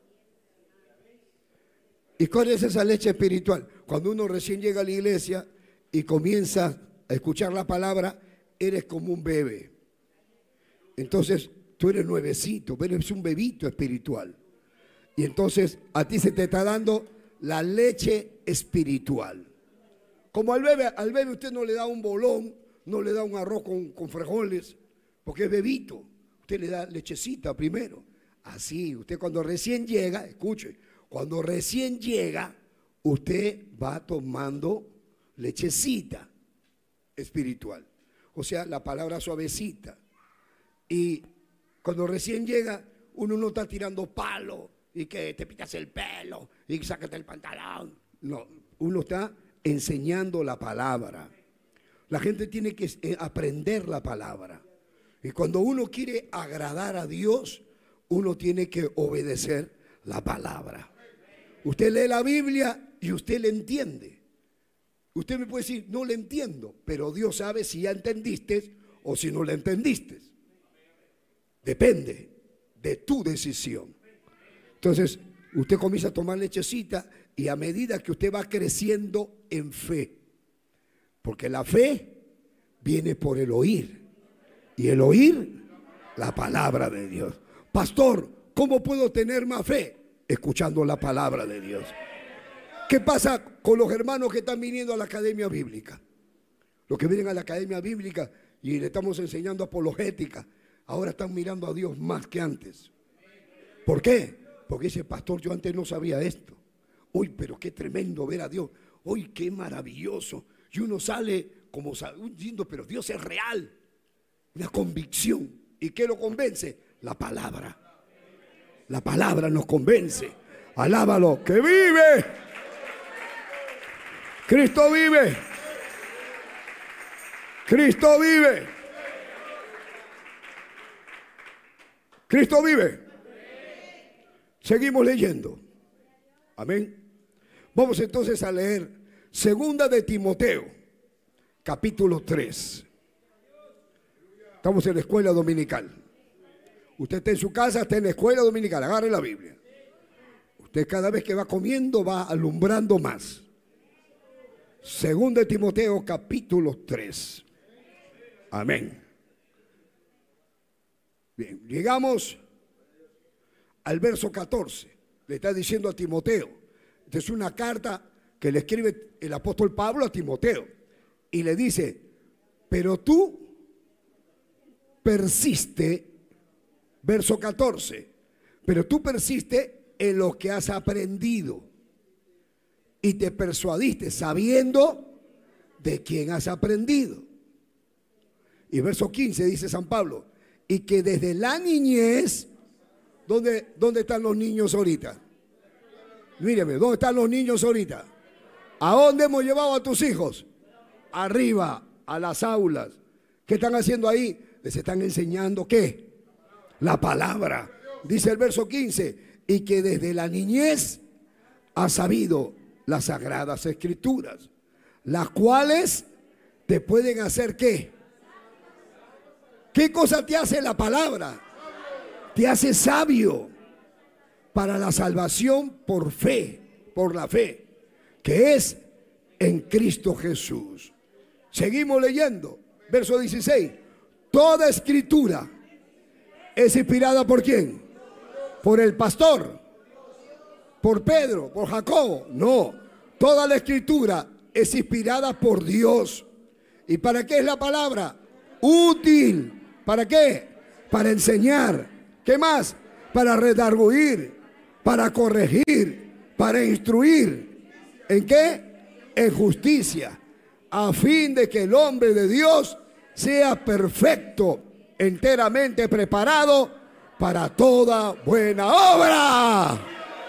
¿Y cuál es esa leche espiritual? Cuando uno recién llega a la iglesia y comienza a escuchar la palabra, eres como un bebé. Entonces tú eres nuevecito, eres un bebito espiritual. Y entonces a ti se te está dando la leche espiritual. Como al bebé usted no le da un bolón, no le da un arroz con frijoles, porque es bebito. Usted le da lechecita primero. Así, usted cuando recién llega, escuche, cuando recién llega, usted va tomando lechecita espiritual. O sea, la palabra suavecita. Y cuando recién llega, uno no está tirando palo y que te picas el pelo y sácate el pantalón. No, uno está enseñando la palabra. La gente tiene que aprender la palabra. Y cuando uno quiere agradar a Dios, uno tiene que obedecer la palabra. Usted lee la Biblia y usted le entiende. Usted me puede decir, no le entiendo, pero Dios sabe si ya entendiste o si no le entendiste. Depende de tu decisión. Entonces, usted comienza a tomar lechecita y a medida que usted va creciendo en fe, porque la fe viene por el oír y el oír la palabra de Dios. Pastor, ¿cómo puedo tener más fe? Escuchando la palabra de Dios. ¿Qué pasa con los hermanos que están viniendo a la academia bíblica? Los que vienen a la academia bíblica y le estamos enseñando apologética, ahora están mirando a Dios más que antes. ¿Por qué? Porque dice, pastor, yo antes no sabía esto. Uy, pero qué tremendo ver a Dios. Uy, qué maravilloso. Y uno sale como diciendo, pero Dios es real. Una convicción. ¿Y qué lo convence? La palabra. La palabra nos convence. Alábalo, que vive. Cristo vive. Cristo vive. Cristo vive. Seguimos leyendo. Amén. Vamos entonces a leer Segunda de Timoteo, capítulo 3. Estamos en la escuela dominical. Usted está en su casa, está en la escuela dominical. Agarre la Biblia. Usted cada vez que va comiendo va alumbrando más. Segunda de Timoteo, capítulo 3. Amén. Bien, llegamos al verso 14. Le está diciendo a Timoteo. Esta es una carta que le escribe el apóstol Pablo a Timoteo. Y le dice, pero tú persiste, verso 14, pero tú persiste en lo que has aprendido y te persuadiste sabiendo de quién has aprendido. Y verso 15 dice San Pablo, y que desde la niñez, ¿dónde están los niños ahorita? Míreme, ¿dónde están los niños ahorita? ¿A dónde hemos llevado a tus hijos? Arriba, a las aulas. ¿Qué están haciendo ahí? Les están enseñando ¿qué? La palabra. Dice el verso 15, y que desde la niñez has sabido las sagradas escrituras, las cuales te pueden hacer ¿qué? ¿Qué cosa te hace la palabra? Te hace sabio para la salvación por fe, por la fe, que es en Cristo Jesús. Seguimos leyendo, verso 16. Toda escritura es inspirada ¿por quién? Por el pastor. por Pedro, por Jacobo. No, toda la escritura es inspirada por Dios. ¿Y para qué es la palabra? Útil. ¿Para qué? Para enseñar. ¿Qué más? Para redarguir, para corregir, para instruir. ¿En qué? En justicia, a fin de que el hombre de Dios sea perfecto, enteramente preparado para toda buena obra.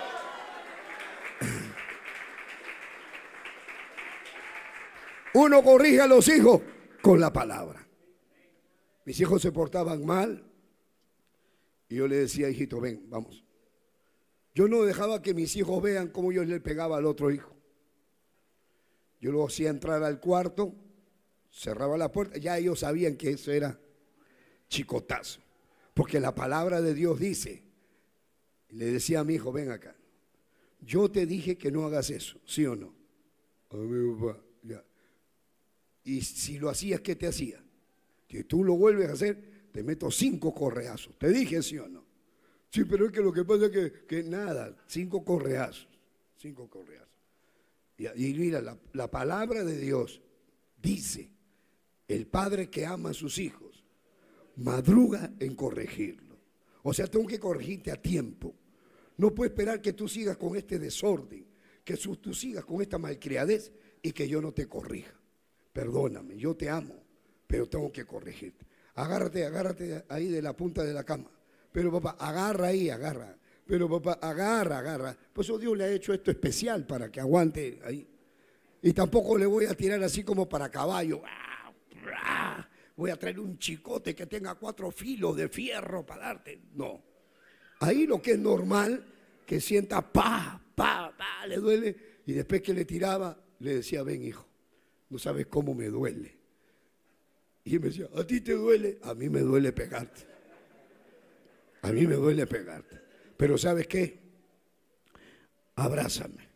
Uno corrige a los hijos con la palabra. Mis hijos se portaban mal y yo le decía, hijito, ven, vamos. Yo no dejaba que mis hijos vean cómo yo le pegaba al otro hijo. Yo lo hacía entrar al cuarto, cerraba la puerta, ya ellos sabían que eso era chicotazo. Porque la palabra de Dios dice, le decía a mi hijo, ven acá, yo te dije que no hagas eso, ¿sí o no? A mi papá, ya. Y si lo hacías, ¿qué te hacía? Si tú lo vuelves a hacer, te meto 5 correazos. ¿Te dije sí o no? Sí, pero es que lo que pasa es que nada, 5 correazos. 5 correazos. Y mira, la palabra de Dios dice, el padre que ama a sus hijos madruga en corregirlo. O sea, tengo que corregirte a tiempo. No puedo esperar que tú sigas con este desorden, que tú sigas con esta malcriadez y que yo no te corrija. Perdóname, yo te amo, pero tengo que corregirte. Agárrate ahí de la punta de la cama. Pero papá, agarra ahí, agarra. Pero papá, agarra. Pues Dios le ha hecho esto especial para que aguante ahí. Y tampoco le voy a tirar así como para caballo. Voy a traer un chicote que tenga 4 filos de fierro para darte. No. Ahí lo que es normal, que sienta le duele. Y después que le tiraba, le decía, ven hijo, no sabes cómo me duele. Y él me decía, ¿a ti te duele? A mí me duele pegarte. A mí me duele pegarte. Pero ¿sabes qué? Abrázame.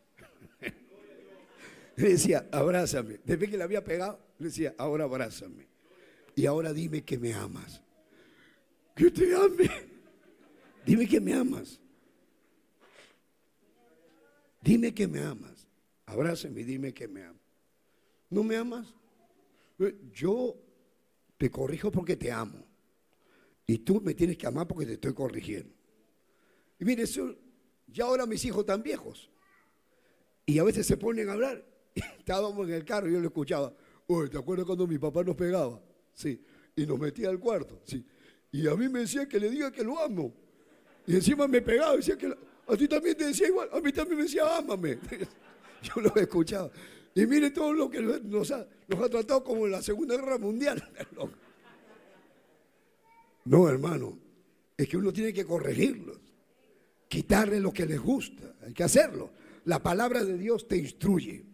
Le decía, abrázame. Después que le había pegado, le decía, ahora abrázame. Y ahora dime que me amas. Que te ame. Dime que me amas. Dime que me amas. Abrázame y dime que me amas. ¿No me amas? Yo te corrijo porque te amo. Y tú me tienes que amar porque te estoy corrigiendo. Y mire, ya ahora mis hijos están viejos. Y a veces se ponen a hablar. Estábamos en el carro y yo lo escuchaba. Oye, ¿te acuerdas cuando mi papá nos pegaba? Sí. Y nos metía al cuarto. Sí. Y a mí me decía que le diga que lo amo. Y encima me pegaba. Decía que a ti también te decía igual. A mí también me decía, ámame. Yo lo escuchaba. Y mire todo lo que nos ha tratado como en la Segunda Guerra Mundial. No, hermano. Es que uno tiene que corregirlos. Quitarle lo que les gusta. Hay que hacerlo. La palabra de Dios te instruye.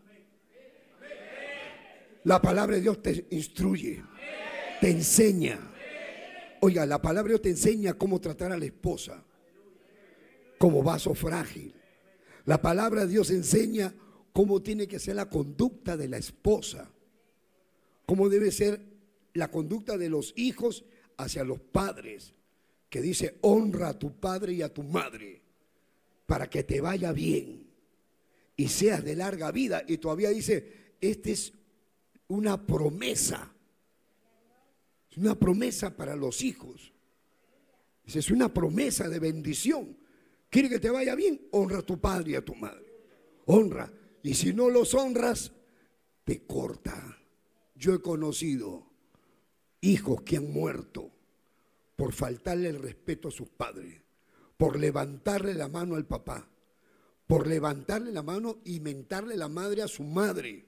La palabra de Dios te instruye. Te enseña. Oiga, la palabra de Dios te enseña cómo tratar a la esposa como vaso frágil. La palabra de Dios enseña cómo tiene que ser la conducta de la esposa, cómo debe ser la conducta de los hijos hacia los padres, que dice, honra a tu padre y a tu madre para que te vaya bien y seas de larga vida. Y todavía dice, esta es una promesa. Es una promesa para los hijos. Dice, es una promesa de bendición. ¿Quiere que te vaya bien? Honra a tu padre y a tu madre. Honra. Y si no los honras, te corta. Yo he conocido hijos que han muerto por faltarle el respeto a sus padres, por levantarle la mano al papá, por levantarle la mano y mentarle la madre a su madre.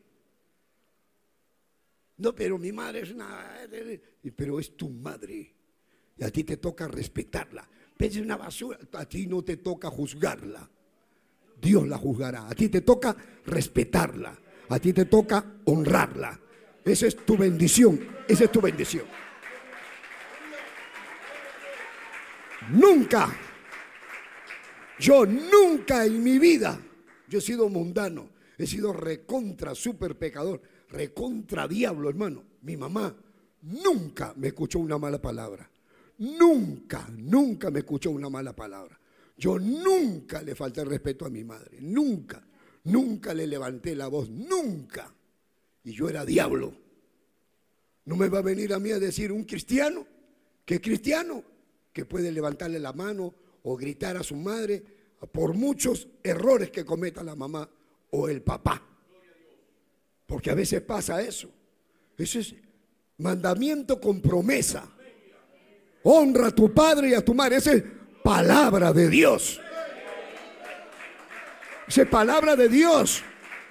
No, pero mi madre es una... Pero es tu madre. Y a ti te toca respetarla. Pero es una basura. A ti no te toca juzgarla. Dios la juzgará. A ti te toca respetarla. A ti te toca honrarla. Esa es tu bendición. Esa es tu bendición. Nunca, yo nunca en mi vida, yo he sido mundano, he sido recontra, súper pecador, recontra diablo, hermano. Mi mamá nunca me escuchó una mala palabra. Nunca me escuchó una mala palabra. Yo nunca le falté el respeto a mi madre, nunca, nunca le levanté la voz, nunca. Y yo era diablo. No me va a venir a mí a decir un cristiano, que es cristiano, que puede levantarle la mano o gritar a su madre por muchos errores que cometa la mamá o el papá. Porque a veces pasa eso. Eso es mandamiento con promesa. Honra a tu padre y a tu madre. Esa es palabra de Dios. Esa es palabra de Dios.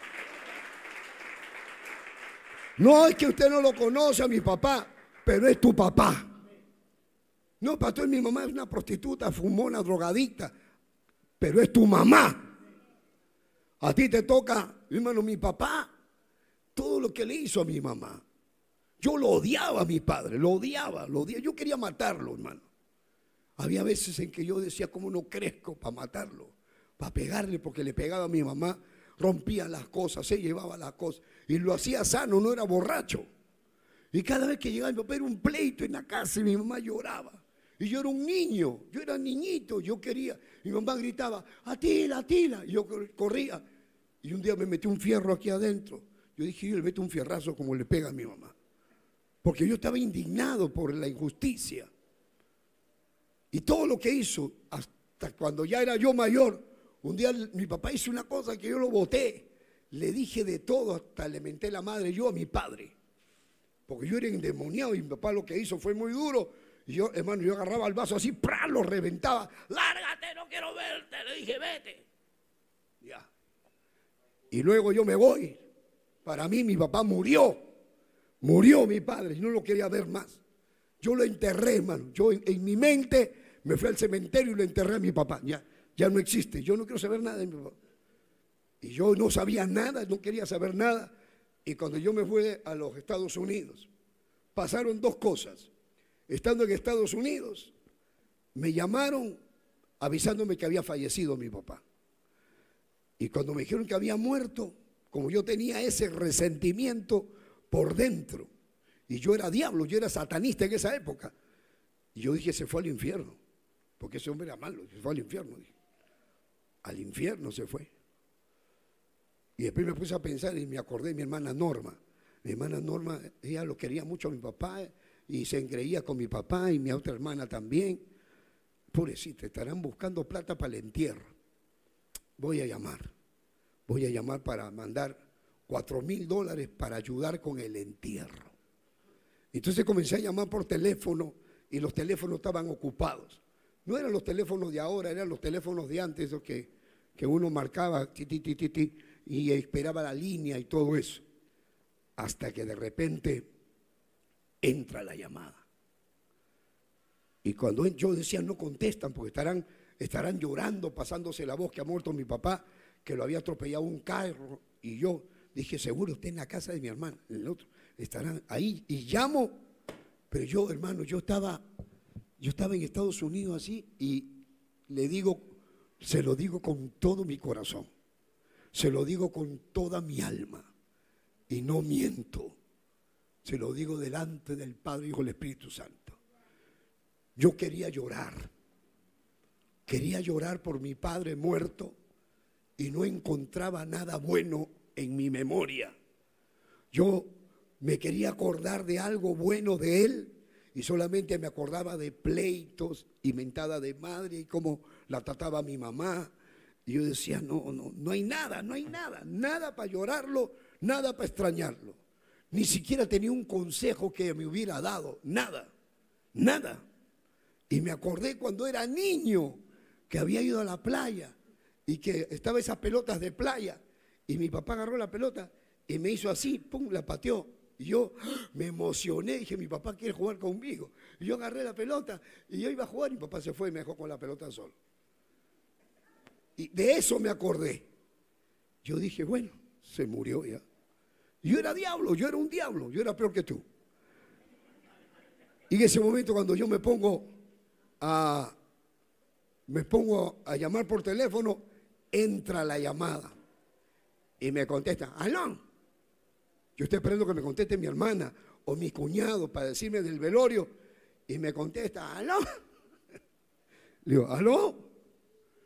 No es que usted no lo conoce a mi papá, pero es tu papá. No, pastor, mi mamá es una prostituta, fumona, drogadicta, pero es tu mamá. A ti te toca, hermano, mi papá, todo lo que le hizo a mi mamá. Yo lo odiaba a mi padre, lo odiaba. Yo quería matarlo, hermano. Había veces en que yo decía, ¿cómo no crezco para matarlo? Para pegarle, porque le pegaba a mi mamá, rompía las cosas, se llevaba las cosas. Y lo hacía sano, no era borracho. Y cada vez que llegaba mi papá era un pleito en la casa y mi mamá lloraba. Y yo era un niño, yo era niñito, yo quería. Mi mamá gritaba, Atila, Atila. Y yo corría. Y un día me metí un fierro aquí adentro. Yo dije, yo le meto un fierrazo como le pega a mi mamá. Porque yo estaba indignado por la injusticia. Y todo lo que hizo, hasta cuando ya era yo mayor, un día mi papá hizo una cosa que yo lo boté. Le dije de todo, hasta le menté la madre yo a mi padre. Porque yo era endemoniado y mi papá lo que hizo fue muy duro. Y yo, hermano, yo agarraba el vaso así, ¡prá!, lo reventaba. ¡Lárgate, no quiero verte! Le dije, vete. Ya. Y luego yo me voy. Para mí mi papá murió. Murió mi padre, y no lo quería ver más. Yo lo enterré, hermano. Yo en mi mente me fui al cementerio y lo enterré a mi papá. Ya no existe. Yo no quiero saber nada de mi papá. Y yo no sabía nada, no quería saber nada. Y cuando yo me fui a los Estados Unidos, pasaron dos cosas. Estando en Estados Unidos, me llamaron avisándome que había fallecido mi papá. Y cuando me dijeron que había muerto, como yo tenía ese resentimiento por dentro, y yo era diablo, yo era satanista en esa época, y yo dije, se fue al infierno, porque ese hombre era malo, se fue al infierno. Dije. Al infierno se fue. Y después me puse a pensar y me acordé de mi hermana Norma. Mi hermana Norma, ella lo quería mucho a mi papá y se engreía con mi papá y mi otra hermana también. Pobrecita, estarán buscando plata para el entierro. Voy a llamar para mandar $4,000 para ayudar con el entierro. Entonces comencé a llamar por teléfono y los teléfonos estaban ocupados. No eran los teléfonos de ahora, eran los teléfonos de antes, esos que uno marcaba y esperaba la línea y todo eso. Hasta que de repente entra la llamada. Y cuando yo decía, no contestan porque estarán llorando, pasándose la voz que ha muerto mi papá, que lo había atropellado un carro. Y yo dije, seguro está en la casa de mi hermana, el otro, estarán ahí. Y llamo, pero yo, hermano, yo estaba en Estados Unidos así y le digo, se lo digo con todo mi corazón, se lo digo con toda mi alma y no miento, se lo digo delante del Padre, Hijo y el Espíritu Santo. Yo quería llorar por mi padre muerto y no encontraba nada bueno en mi memoria. Yo me quería acordar de algo bueno de él y solamente me acordaba de pleitos y mentada de madre y cómo la trataba mi mamá. Y yo decía, no hay nada para llorarlo, nada para extrañarlo. Ni siquiera tenía un consejo que me hubiera dado, nada. Y me acordé cuando era niño que había ido a la playa y que estaba esas pelotas de playa y mi papá agarró la pelota y me hizo así, pum, la pateó. Y yo me emocioné, dije, mi papá quiere jugar conmigo. Y yo agarré la pelota y yo iba a jugar y mi papá se fue y me dejó con la pelota solo. Y de eso me acordé. Yo dije, bueno, se murió ya. Yo era diablo, yo era un diablo, yo era peor que tú. Y en ese momento cuando yo me pongo a llamar por teléfono, entra la llamada y me contesta, aló. Yo estoy esperando que me conteste mi hermana o mi cuñado para decirme del velorio y me contesta, aló. Le digo, aló.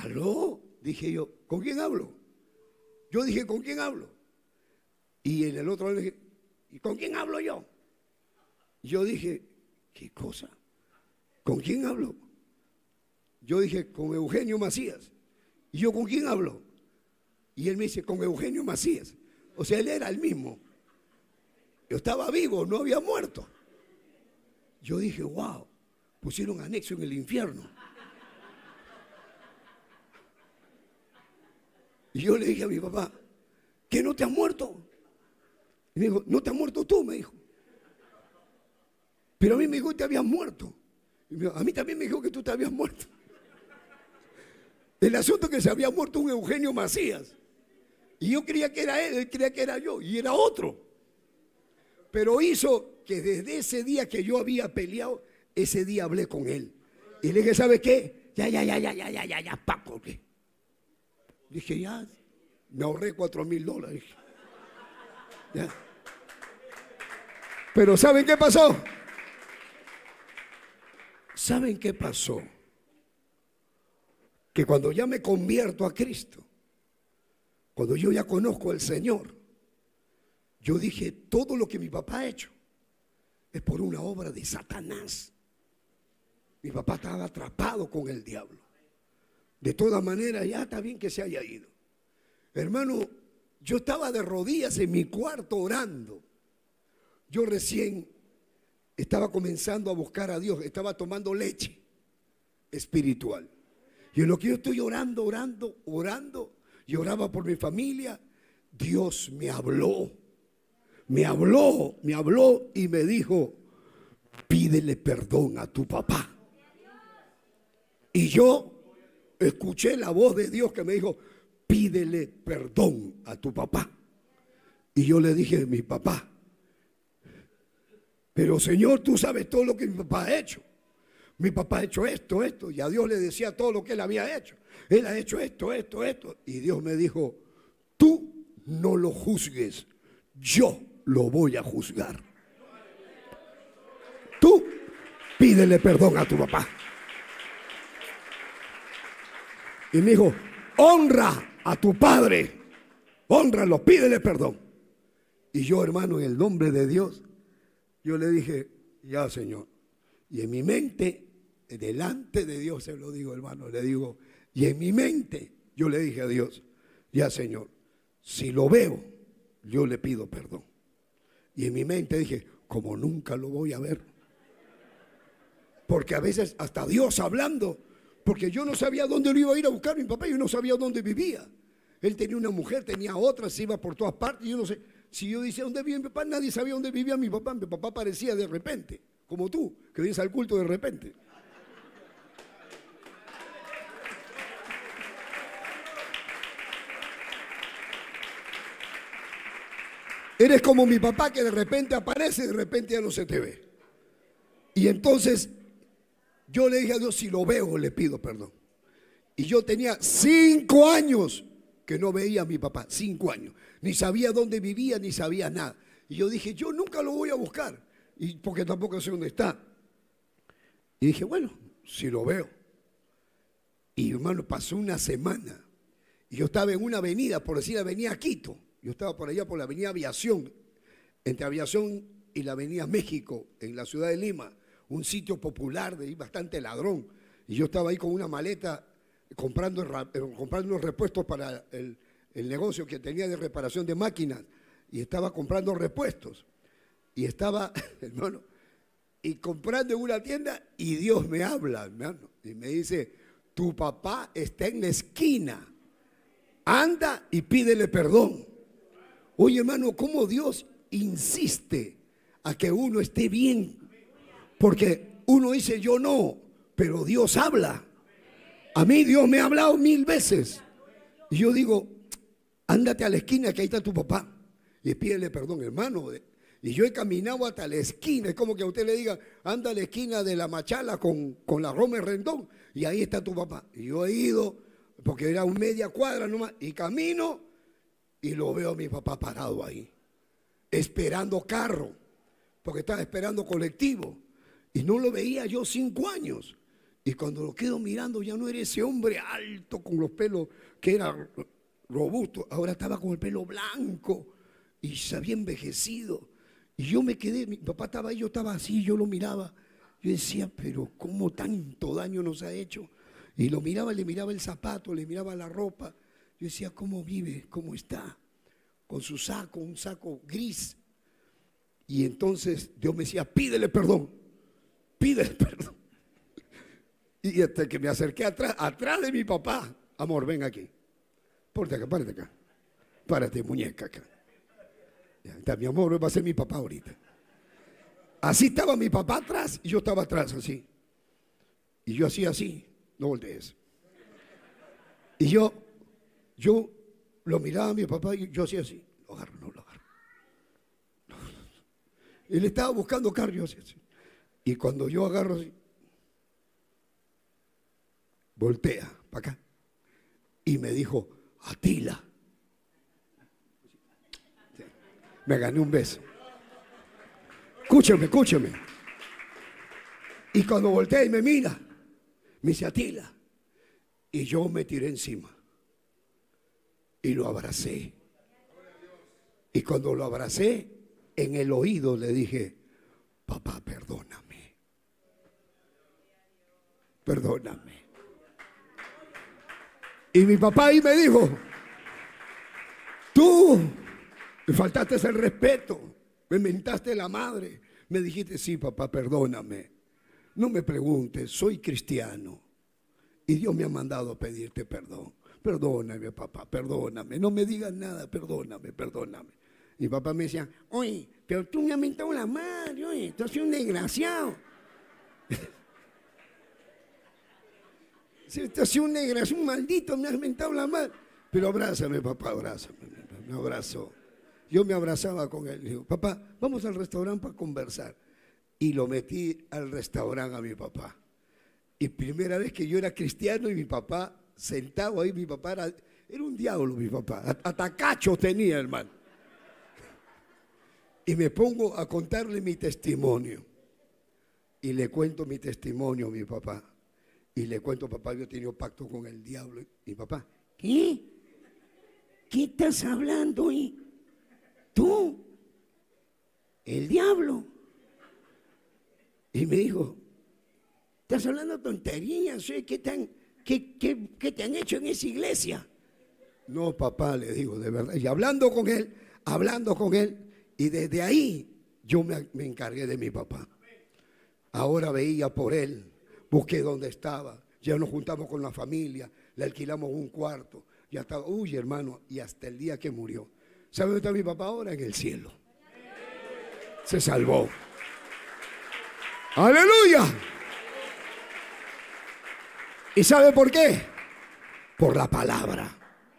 ¿aló? Dije yo, ¿con quién hablo? Yo dije, ¿con quién hablo? Y en el otro lado dije, ¿y con quién hablo yo? Yo dije, ¿qué cosa? ¿Con quién hablo? Yo dije, con Eugenio Macías. ¿Y yo con quién hablo? Y él me dice, con Eugenio Macías. O sea, él era el mismo. Yo estaba vivo, no había muerto. Yo dije, wow, pusieron anexo en el infierno. Y yo le dije a mi papá, ¿qué no te has muerto? Y me dijo, ¿no te has muerto tú? Me dijo. Pero a mí me dijo que te habías muerto. Y me dijo, a mí también me dijo que tú te habías muerto. El asunto es que se había muerto un Eugenio Macías. Y yo creía que era él creía que era yo, y era otro. Pero hizo que desde ese día que yo había peleado, ese día hablé con él. Y le dije, ¿sabe qué? Ya, Paco, ¿qué? Dije, ya, me ahorré $4,000. Ya. Pero ¿saben qué pasó? ¿Saben qué pasó? Que cuando ya me convierto a Cristo, cuando yo ya conozco al Señor, yo dije, todo lo que mi papá ha hecho es por una obra de Satanás. Mi papá estaba atrapado con el diablo. De todas maneras, ya está bien que se haya ido. Hermano, yo estaba de rodillas en mi cuarto orando. Yo recién estaba comenzando a buscar a Dios, estaba tomando leche espiritual. Y en lo que yo estoy orando, y oraba por mi familia, Dios me habló y me dijo, pídele perdón a tu papá. Y yo escuché la voz de Dios que me dijo, pídele perdón a tu papá. Y yo le dije, mi papá, pero Señor, tú sabes todo lo que mi papá ha hecho. Mi papá ha hecho esto, y a Dios le decía todo lo que él había hecho. Él ha hecho esto. Y Dios me dijo, tú no lo juzgues, yo lo voy a juzgar. Tú pídele perdón a tu papá. Y me dijo, honra a tu padre, hónralo, pídele perdón. Y yo, hermano, en el nombre de Dios, yo le dije, ya, Señor. Y en mi mente, delante de Dios se lo digo, hermano, le digo, y en mi mente yo le dije a Dios, ya, Señor, si lo veo, yo le pido perdón. Y en mi mente dije, como nunca lo voy a ver. Porque a veces hasta Dios hablando, porque yo no sabía dónde lo iba a ir a buscar mi papá, yo no sabía dónde vivía. Él tenía una mujer, tenía otra, se iba por todas partes, yo no sé. Si yo decía dónde vivía mi papá, nadie sabía dónde vivía mi papá aparecía de repente, como tú, que vienes al culto de repente. Eres como mi papá que de repente aparece y de repente ya no se te ve. Y entonces yo le dije a Dios, si lo veo le pido perdón. Y yo tenía 5 años que no veía a mi papá, 5 años. Ni sabía dónde vivía, ni sabía nada. Y yo dije, yo nunca lo voy a buscar, y porque tampoco sé dónde está. Y dije, bueno, si lo veo. Y hermano, pasó una semana. Y yo estaba en una avenida, por decir avenida Quito. Yo estaba por allá por la avenida Aviación, entre Aviación y la avenida México, en la ciudad de Lima. Un sitio popular, de ahí bastante ladrón. Y yo estaba ahí con una maleta comprando unos repuestos para el negocio que tenía de reparación de máquinas. Y estaba comprando repuestos. Y estaba, hermano, y comprando en una tienda, y Dios me habla, hermano. Y me dice, tu papá está en la esquina. Anda y pídele perdón. Oye, hermano, cómo Dios insiste a que uno esté bien. Porque uno dice, yo no, pero Dios habla. A mí Dios me ha hablado 1000 veces. Y yo digo, ándate a la esquina que ahí está tu papá y pídele perdón, hermano. Y yo he caminado hasta la esquina. Es como que a usted le diga, anda a la esquina de la Machala con la Roma Rendón y ahí está tu papá. Y yo he ido, porque era un media cuadra nomás, y camino y lo veo a mi papá parado ahí, esperando carro, porque estaba esperando colectivo. Y no lo veía yo 5 años. Y cuando lo quedo mirando, ya no era ese hombre alto con los pelos que era robusto. Ahora estaba con el pelo blanco y se había envejecido. Y yo me quedé, mi papá estaba ahí, yo estaba así, yo lo miraba. Yo decía, pero ¿cómo tanto daño nos ha hecho? Y lo miraba, le miraba el zapato, le miraba la ropa. Yo decía, ¿cómo vive? ¿Cómo está? Con su saco, un saco gris. Y entonces Dios me decía, pídele perdón. Pídele perdón. Y hasta que me acerqué atrás de mi papá. Amor, ven aquí. Párate acá, párate acá. Párate, muñeca, acá. Ya está, mi amor, va a ser mi papá ahorita. Así estaba mi papá atrás y yo estaba atrás así. Y yo hacía así, no voltees. Y yo lo miraba a mi papá y yo hacía así. Lo agarro, no lo agarro. No. Él estaba buscando carro, yo hacía así. Y cuando yo agarro así, voltea para acá y me dijo, Atila. Me gané un beso. Escúchame, escúchame. Y cuando voltea y me mira, me dice, Atila. Y yo me tiré encima y lo abracé. Y cuando lo abracé, en el oído le dije, papá, perdóname. Perdóname. Y mi papá ahí me dijo, tú me faltaste el respeto, me mentaste la madre, me dijiste, sí papá, perdóname, no me preguntes, soy cristiano y Dios me ha mandado a pedirte perdón. Perdóname papá, perdóname, no me digas nada, perdóname, perdóname. Mi papá me decía, oye, pero tú me has mentado la madre, oye, tú has sido un desgraciado. Tú has sido un desgraciado, un maldito, me has mentado la madre. Pero abrázame papá, abrázame, me abrazó. Yo me abrazaba con él, le digo, papá, vamos al restaurante para conversar. Y lo metí al restaurante a mi papá. Y primera vez que yo era cristiano y mi papá sentado ahí, mi papá era un diablo, mi papá, hasta cacho tenía, hermano. Y me pongo a contarle mi testimonio. Y le cuento mi testimonio a mi papá. Y le cuento, papá, yo he tenido pacto con el diablo. Y mi papá, ¿qué? ¿Qué estás hablando ahí? ¿Tú? ¿El diablo? Y me dijo, estás hablando tonterías, ¿eh? ¿Qué te han hecho en esa iglesia? No, papá, le digo, de verdad. Y hablando con él, y desde ahí yo me encargué de mi papá. Ahora veía por él, busqué dónde estaba, ya nos juntamos con la familia, le alquilamos un cuarto, ya estaba, uy hermano, y hasta el día que murió. ¿Sabe dónde está mi papá ahora? En el cielo. Se salvó. ¡Aleluya! ¿Y sabe por qué? Por la palabra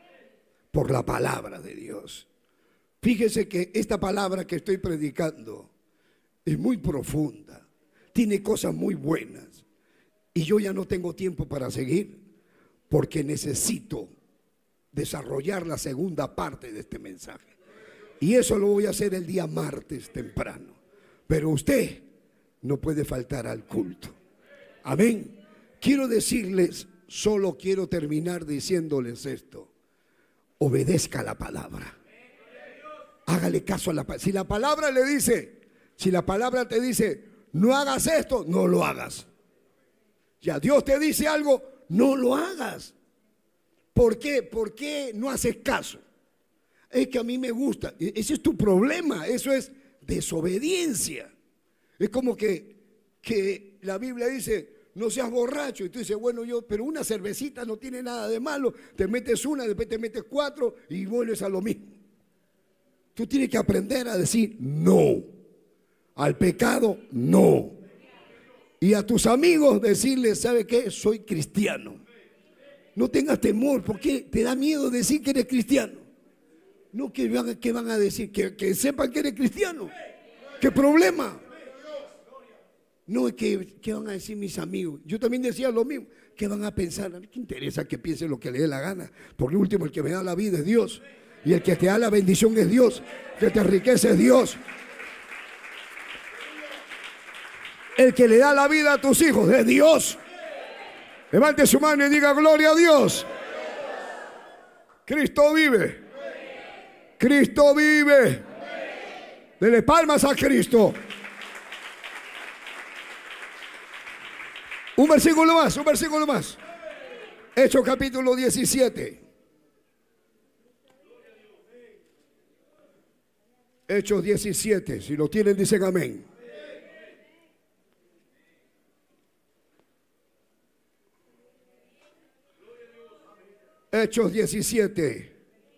de Dios. Fíjese que esta palabra que estoy predicando es muy profunda, tiene cosas muy buenas. Y yo ya no tengo tiempo para seguir porque necesito desarrollar la segunda parte de este mensaje. Y eso lo voy a hacer el día martes temprano. Pero usted no puede faltar al culto. Amén. Quiero decirles, solo quiero terminar diciéndoles esto. Obedezca la palabra. Hágale caso a la palabra. Si la palabra le dice, si la palabra te dice, no hagas esto, no lo hagas. Ya Dios te dice algo, no lo hagas. ¿Por qué? ¿Por qué no haces caso? Es que a mí me gusta. Ese es tu problema. Eso es desobediencia. Es como que la Biblia dice, no seas borracho. Y tú dices, bueno, pero una cervecita no tiene nada de malo. Te metes una, después te metes 4 y vuelves a lo mismo. Tú tienes que aprender a decir no. Al pecado, no. Y a tus amigos decirles, ¿sabe qué? Soy cristiano. No tengas temor, porque te da miedo decir que eres cristiano. No, ¿qué van a decir? Que sepan que eres cristiano. ¿Qué problema? No, es ¿qué van a decir mis amigos? Yo también decía lo mismo. ¿Qué van a pensar? A mí qué interesa que piense lo que le dé la gana. Por último, el que me da la vida es Dios. Y el que te da la bendición es Dios. El que te enriquece es Dios. El que le da la vida a tus hijos es Dios. Levante su mano y diga gloria a Dios. Cristo vive. Cristo vive. Dele palmas a Cristo. Un versículo más, un versículo más. Hechos capítulo 17. Hechos 17. Si lo tienen, dicen amén. Hechos 17,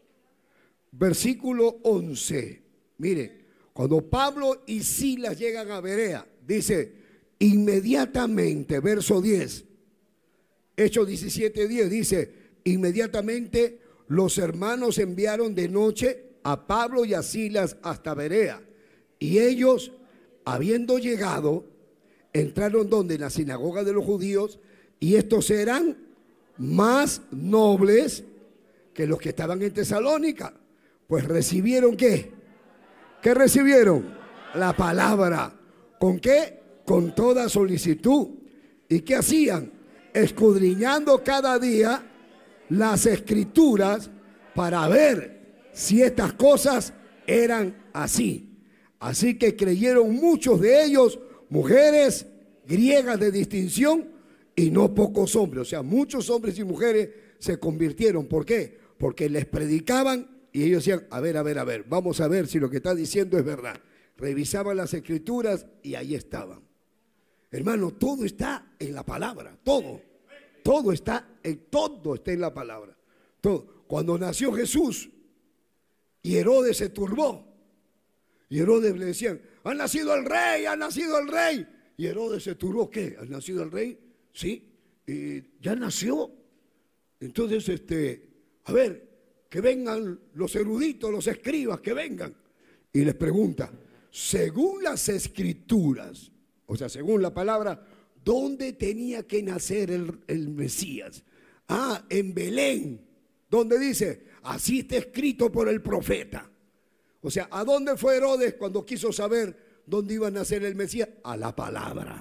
versículo 11. Mire, cuando Pablo y Silas llegan a Berea, dice, inmediatamente, verso 10, Hechos 17, 10, dice, inmediatamente los hermanos enviaron de noche a Pablo y a Silas hasta Berea. Y ellos, habiendo llegado, entraron donde, en la sinagoga de los judíos, y estos eran más nobles que los que estaban en Tesalónica, pues recibieron ¿qué? ¿Qué recibieron? La palabra. ¿Con qué? Con toda solicitud. ¿Y qué hacían? Escudriñando cada día las escrituras para ver si estas cosas eran así. Así que creyeron muchos de ellos, mujeres griegas de distinción, y no pocos hombres. O sea, muchos hombres y mujeres se convirtieron. ¿Por qué? Porque les predicaban y ellos decían, a ver, vamos a ver si lo que está diciendo es verdad. Revisaban las escrituras y ahí estaban. Hermano, todo está en la palabra, todo está en la palabra. Todo. Cuando nació Jesús y Herodes se turbó, y Herodes le decían, ha nacido el rey, ha nacido el rey. Y Herodes se turbó, ¿qué? ¿Ha nacido el rey? Sí, ya nació. Entonces, a ver, que vengan los eruditos, los escribas, que vengan. Y les pregunta, según las escrituras, o sea, según la palabra, ¿dónde tenía que nacer el Mesías? Ah, en Belén, donde dice, así está escrito por el profeta. O sea, ¿a dónde fue Herodes cuando quiso saber dónde iba a nacer el Mesías? A la palabra.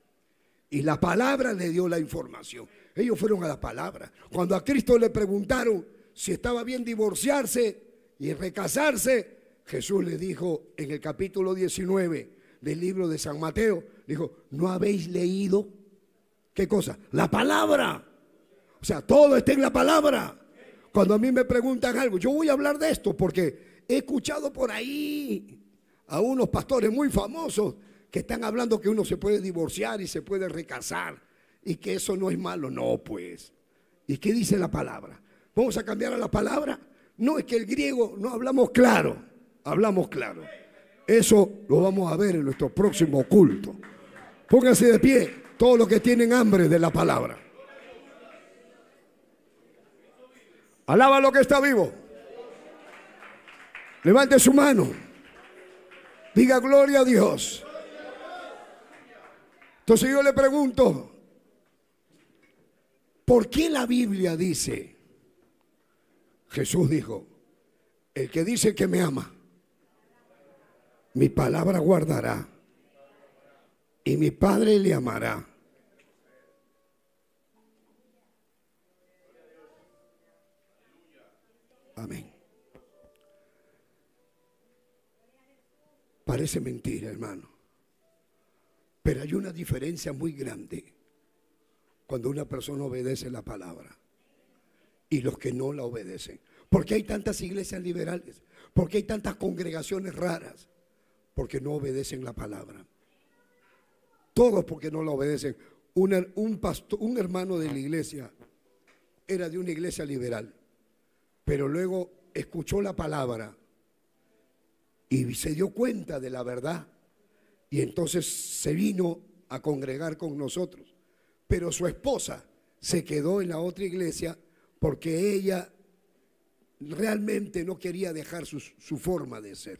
Y la palabra le dio la información. Ellos fueron a la palabra. Cuando a Cristo le preguntaron si estaba bien divorciarse y recasarse, Jesús le dijo en el capítulo 19 del libro de San Mateo, dijo, ¿no habéis leído? ¿Qué cosa? La palabra. O sea, todo está en la palabra. Cuando a mí me preguntan algo, yo voy a hablar de esto porque he escuchado por ahí a unos pastores muy famosos que están hablando que uno se puede divorciar y se puede recasar y que eso no es malo. No, pues. ¿Y qué dice la palabra? ¿Vamos a cambiar a la palabra? No, es que el griego no hablamos claro. Hablamos claro. Eso lo vamos a ver en nuestro próximo culto. Pónganse de pie todos los que tienen hambre de la palabra. Alaba lo que está vivo. Levante su mano. Diga gloria a Dios. Entonces yo le pregunto, ¿por qué la Biblia dice? Jesús dijo, el que dice que me ama, mi palabra guardará y mi Padre le amará. Amén. Parece mentira, hermano. Pero hay una diferencia muy grande cuando una persona obedece la palabra y los que no la obedecen. ¿Por qué hay tantas iglesias liberales? ¿Por qué hay tantas congregaciones raras? Porque no obedecen la palabra. Todos porque no la obedecen. Un hermano de la iglesia era de una iglesia liberal, pero luego escuchó la palabra y se dio cuenta de la verdad. Y entonces se vino a congregar con nosotros. Pero su esposa se quedó en la otra iglesia porque ella realmente no quería dejar su forma de ser.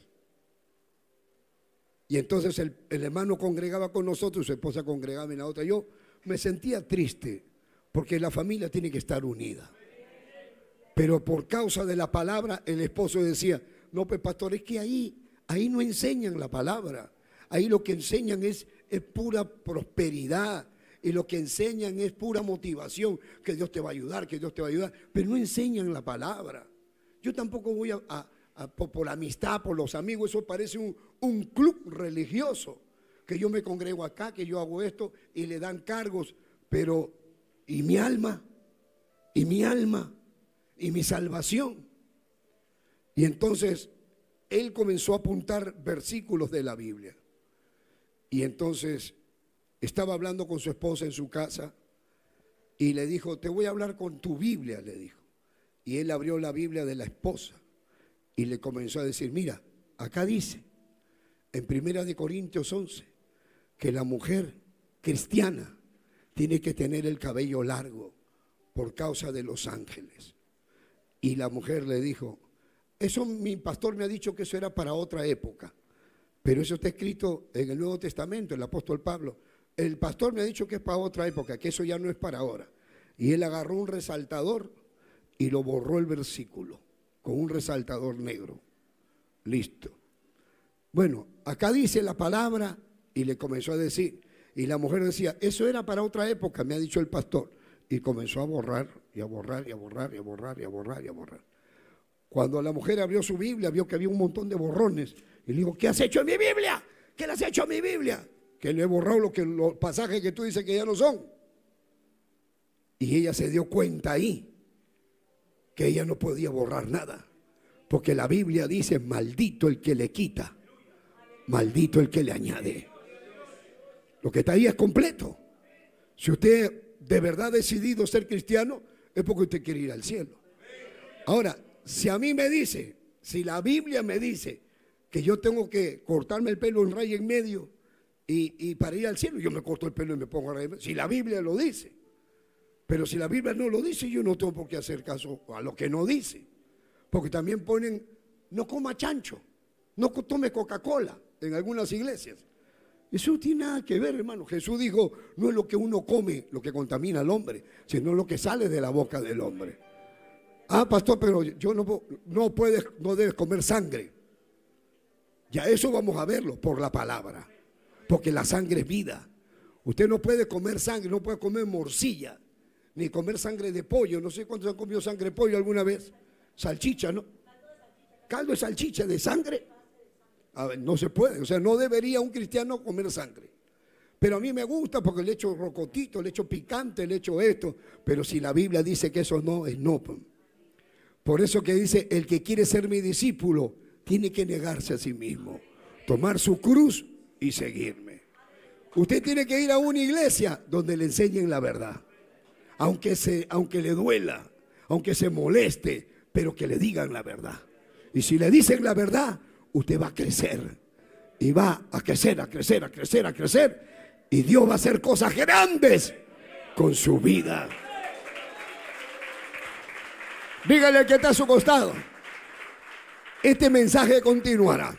Y entonces el hermano congregaba con nosotros, su esposa congregaba en la otra. Yo me sentía triste porque la familia tiene que estar unida. Pero por causa de la palabra, el esposo decía, no, pues pastor, es que ahí no enseñan la palabra. Ahí lo que enseñan es pura prosperidad, y lo que enseñan es pura motivación, que Dios te va a ayudar, que Dios te va a ayudar, pero no enseñan la palabra. Yo tampoco voy por amistad, por los amigos, eso parece un club religioso, que yo me congrego acá, que yo hago esto y le dan cargos, pero ¿y mi alma? ¿Y mi alma? ¿Y mi salvación? Y entonces él comenzó a apuntar versículos de la Biblia. Y entonces estaba hablando con su esposa en su casa y le dijo, te voy a hablar con tu Biblia, le dijo. Y él abrió la Biblia de la esposa y le comenzó a decir, mira, acá dice, en 1 Corintios 11, que la mujer cristiana tiene que tener el cabello largo por causa de los ángeles. Y la mujer le dijo, eso mi pastor me ha dicho que eso era para otra época, pero eso está escrito en el Nuevo Testamento, el apóstol Pablo. El pastor me ha dicho que es para otra época, que eso ya no es para ahora. Y él agarró un resaltador y lo borró el versículo con un resaltador negro. Listo. Bueno, acá dice la palabra y le comenzó a decir. Y la mujer decía, eso era para otra época, me ha dicho el pastor. Y comenzó a borrar y a borrar y a borrar y a borrar y a borrar y a borrar. Cuando la mujer abrió su Biblia, vio que había un montón de borrones. Y le dijo, ¿qué has hecho en mi Biblia? ¿Qué le has hecho a mi Biblia? Que le he borrado los pasajes que tú dices que ya no son. Y ella se dio cuenta ahí que ella no podía borrar nada, porque la Biblia dice, maldito el que le quita, maldito el que le añade. Lo que está ahí es completo. Si usted de verdad ha decidido ser cristiano, es porque usted quiere ir al cielo. Ahora, si a mí me dice, si la Biblia me dice que yo tengo que cortarme el pelo en raya en medio y para ir al cielo, yo me corto el pelo y me pongo a raya en medio, si la Biblia lo dice. Pero si la Biblia no lo dice, yo no tengo por qué hacer caso a lo que no dice. Porque también ponen, no coma chancho, no tome Coca-Cola en algunas iglesias. Eso no tiene nada que ver, hermano. Jesús dijo, no es lo que uno come lo que contamina al hombre, sino lo que sale de la boca del hombre. Ah, pastor, pero yo no debes comer sangre. Ya eso vamos a verlo por la palabra, porque la sangre es vida. Usted no puede comer sangre, no puede comer morcilla, ni comer sangre de pollo. No sé cuántos han comido sangre de pollo alguna vez. Salchicha, ¿no? Caldo de salchicha de sangre. A ver, no se puede, o sea, no debería un cristiano comer sangre. Pero a mí me gusta porque le echo rocotito, le echo picante, le echo esto. Pero si la Biblia dice que eso no, es no. Por eso que dice, el que quiere ser mi discípulo tiene que negarse a sí mismo, tomar su cruz y seguirme. Usted tiene que ir a una iglesia donde le enseñen la verdad, aunque le duela, aunque se moleste, pero que le digan la verdad. Y si le dicen la verdad, usted va a crecer y va a crecer, a crecer, a crecer, a crecer, y Dios va a hacer cosas grandes con su vida. Dígale al que está a su costado, este mensaje continuará,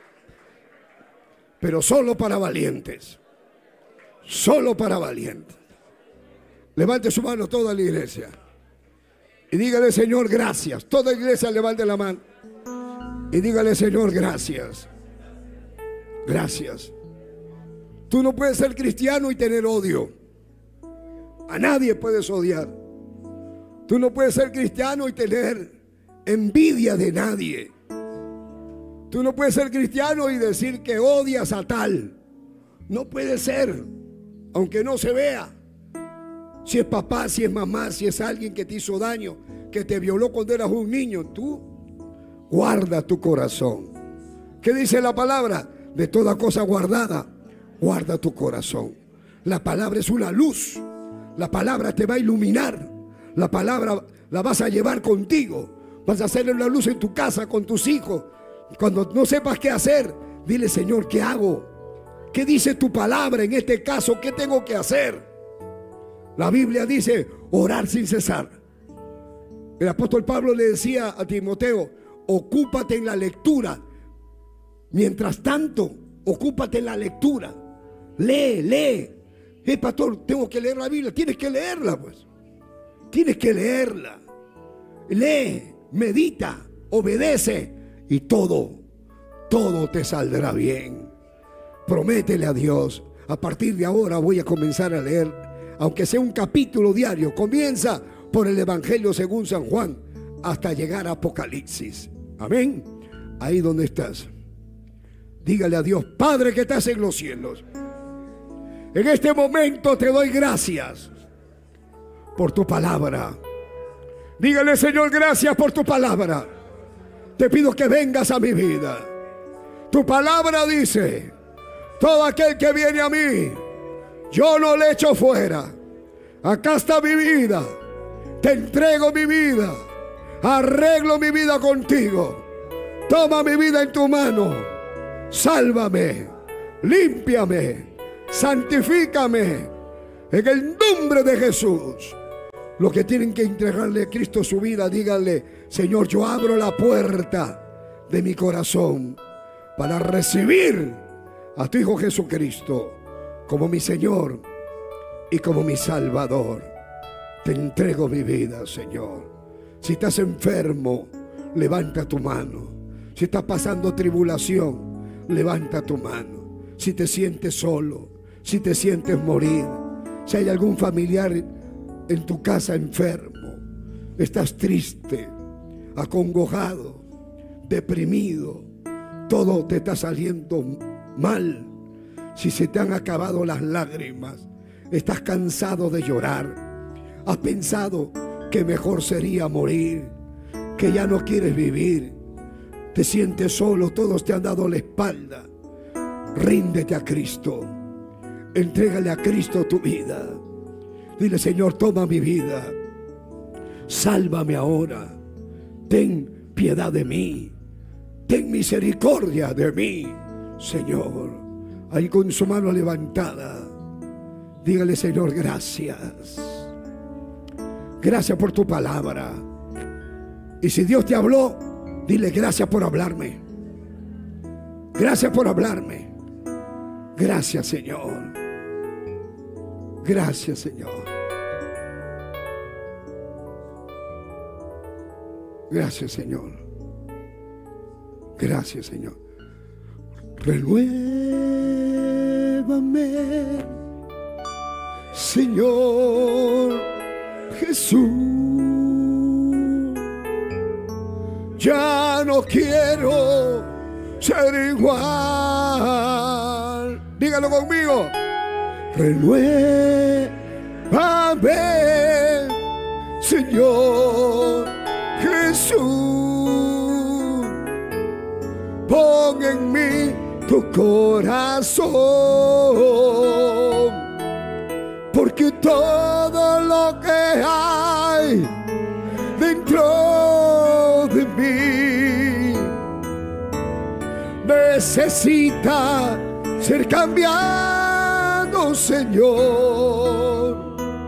pero solo para valientes, solo para valientes. Levante su mano toda la iglesia y dígale, Señor, gracias. Toda iglesia levante la mano y dígale, Señor, gracias. Gracias. Tú no puedes ser cristiano y tener odio. A nadie puedes odiar. Tú no puedes ser cristiano y tener envidia de nadie. Tú no puedes ser cristiano y decir que odias a tal. No puede ser, aunque no se vea. Si es papá, si es mamá, si es alguien que te hizo daño, que te violó cuando eras un niño, tú guarda tu corazón. ¿Qué dice la palabra? De toda cosa guardada, guarda tu corazón. La palabra es una luz. La palabra te va a iluminar. La palabra la vas a llevar contigo. Vas a hacerle una luz en tu casa con tus hijos. Cuando no sepas qué hacer, dile, Señor, ¿qué hago? ¿Qué dice tu palabra en este caso? ¿Qué tengo que hacer? La Biblia dice orar sin cesar. El apóstol Pablo le decía a Timoteo, ocúpate en la lectura. Mientras tanto, ocúpate en la lectura. Lee. Pastor, tengo que leer la Biblia. Tienes que leerla, pues. Tienes que leerla. Lee, medita, obedece y todo te saldrá bien. Prométele a Dios, a partir de ahora voy a comenzar a leer aunque sea un capítulo diario. Comienza por el Evangelio según San Juan hasta llegar a Apocalipsis. Amén. Ahí donde estás, dígale a Dios: Padre que estás en los cielos, en este momento te doy gracias por tu palabra. Dígale: Señor, gracias por tu palabra. Te pido que vengas a mi vida. Tu palabra dice: todo aquel que viene a mí, yo no le echo fuera. Acá está mi vida. Te entrego mi vida. Arreglo mi vida contigo. Toma mi vida en tu mano. Sálvame, límpiame, santifícame. En el nombre de Jesús. Los que tienen que entregarle a Cristo su vida, díganle: Señor, yo abro la puerta de mi corazón para recibir a tu Hijo Jesucristo como mi Señor y como mi Salvador. Te entrego mi vida, Señor. Si estás enfermo, levanta tu mano. Si estás pasando tribulación, levanta tu mano. Si te sientes solo, si te sientes morir, si hay algún familiar en tu casa enfermo, estás triste, acongojado, deprimido, todo te está saliendo mal, si se te han acabado las lágrimas, estás cansado de llorar, has pensado que mejor sería morir, que ya no quieres vivir, te sientes solo, todos te han dado la espalda, ríndete a Cristo, entrégale a Cristo tu vida. Dile: Señor, toma mi vida, sálvame ahora, ten piedad de mí, ten misericordia de mí, Señor. Ahí con su mano levantada, dígale: Señor, gracias. Gracias por tu palabra. Y si Dios te habló, dile: gracias por hablarme. Gracias por hablarme. Gracias, Señor. Gracias, Señor. Gracias, Señor. Gracias, Señor. Renuévame, Señor Jesús. Ya no quiero ser igual. Dígalo conmigo. Renuévame, Señor Jesús. Pon en mí tu corazón, porque todo lo que hay dentro de mí necesita ser cambiado, Señor,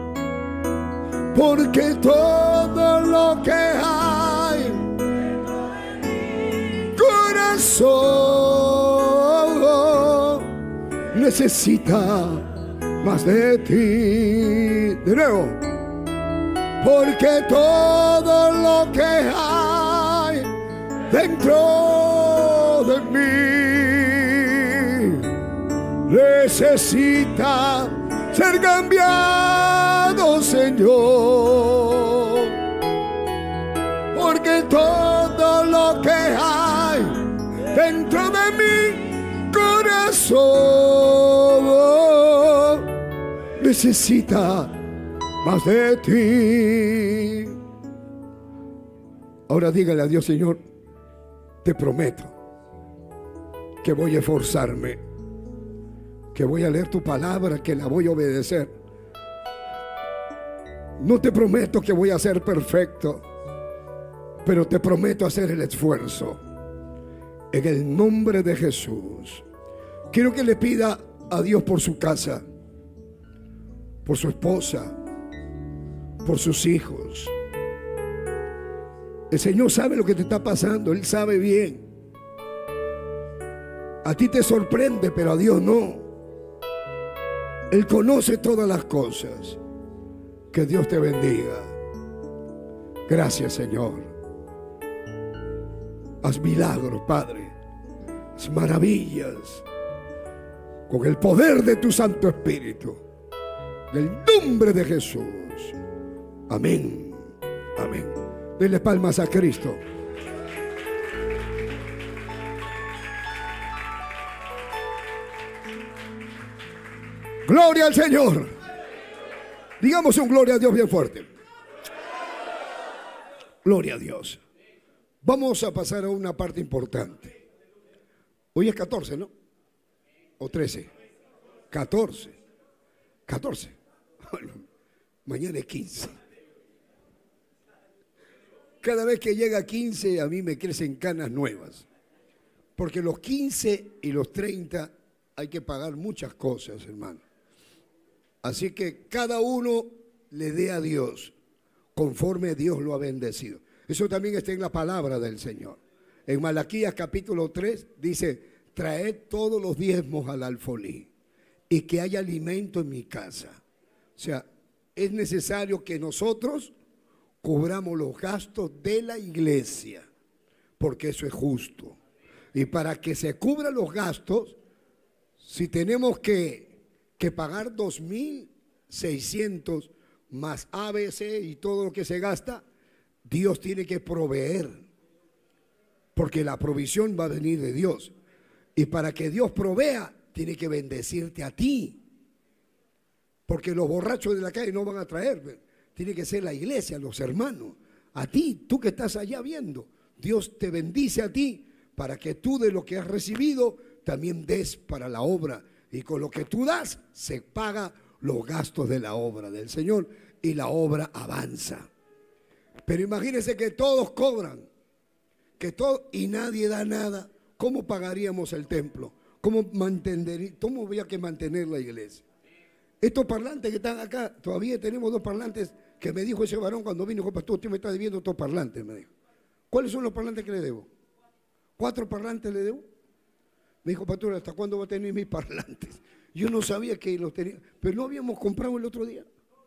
porque todo lo que hay corazón necesita más de ti. De nuevo. Porque todo lo que hay dentro de mí necesita ser cambiado, Señor. Porque todo lo que hay dentro de mi corazón necesita más de ti. Ahora dígale a Dios: Señor, te prometo que voy a esforzarme, que voy a leer tu palabra, que la voy a obedecer. No te prometo que voy a ser perfecto, pero te prometo hacer el esfuerzo. En el nombre de Jesús. Quiero que le pida a Dios por su casa, por su esposa, por sus hijos. El Señor sabe lo que te está pasando. Él sabe bien. A ti te sorprende, pero a Dios no. Él conoce todas las cosas. Que Dios te bendiga. Gracias, Señor. Haz milagros, Padre. Haz maravillas con el poder de tu Santo Espíritu. Del nombre de Jesús. Amén. Amén. Denle palmas a Cristo. Gloria al Señor. Digamos un gloria a Dios bien fuerte. Gloria a Dios. Vamos a pasar a una parte importante. Hoy es 14, ¿no? ¿O 13? 14. 14. Bueno, mañana es 15. Cada vez que llega 15 a mí me crecen canas nuevas. Porque los 15 y los 30 hay que pagar muchas cosas, hermano. Así que cada uno le dé a Dios conforme Dios lo ha bendecido. Eso también está en la palabra del Señor. En Malaquías capítulo 3 dice: traed todos los diezmos al alfolí y que haya alimento en mi casa. O sea, es necesario que nosotros cubramos los gastos de la iglesia, porque eso es justo. Y para que se cubran los gastos, si tenemos que pagar 2.600 más ABC y todo lo que se gasta, Dios tiene que proveer, porque la provisión va a venir de Dios. Y para que Dios provea, tiene que bendecirte a ti, porque los borrachos de la calle no van a traer. Tiene que ser la iglesia, los hermanos, a ti, tú que estás allá viendo. Dios te bendice a ti para que tú de lo que has recibido también des para la obra. Y con lo que tú das, se paga los gastos de la obra del Señor y la obra avanza. Pero imagínense que todos cobran, y nadie da nada. ¿Cómo pagaríamos el templo? ¿Cómo habría que mantener la iglesia? Estos parlantes que están acá, todavía tenemos 2 parlantes que me dijo ese varón cuando vino. Dijo: pastor, usted me está debiendo 2 parlantes, me dijo. ¿Cuáles son los parlantes que le debo? 4 parlantes le debo. Me dijo: pastor, ¿hasta cuándo va a tener mis parlantes? Yo no sabía que los tenía, pero no habíamos comprado el otro día.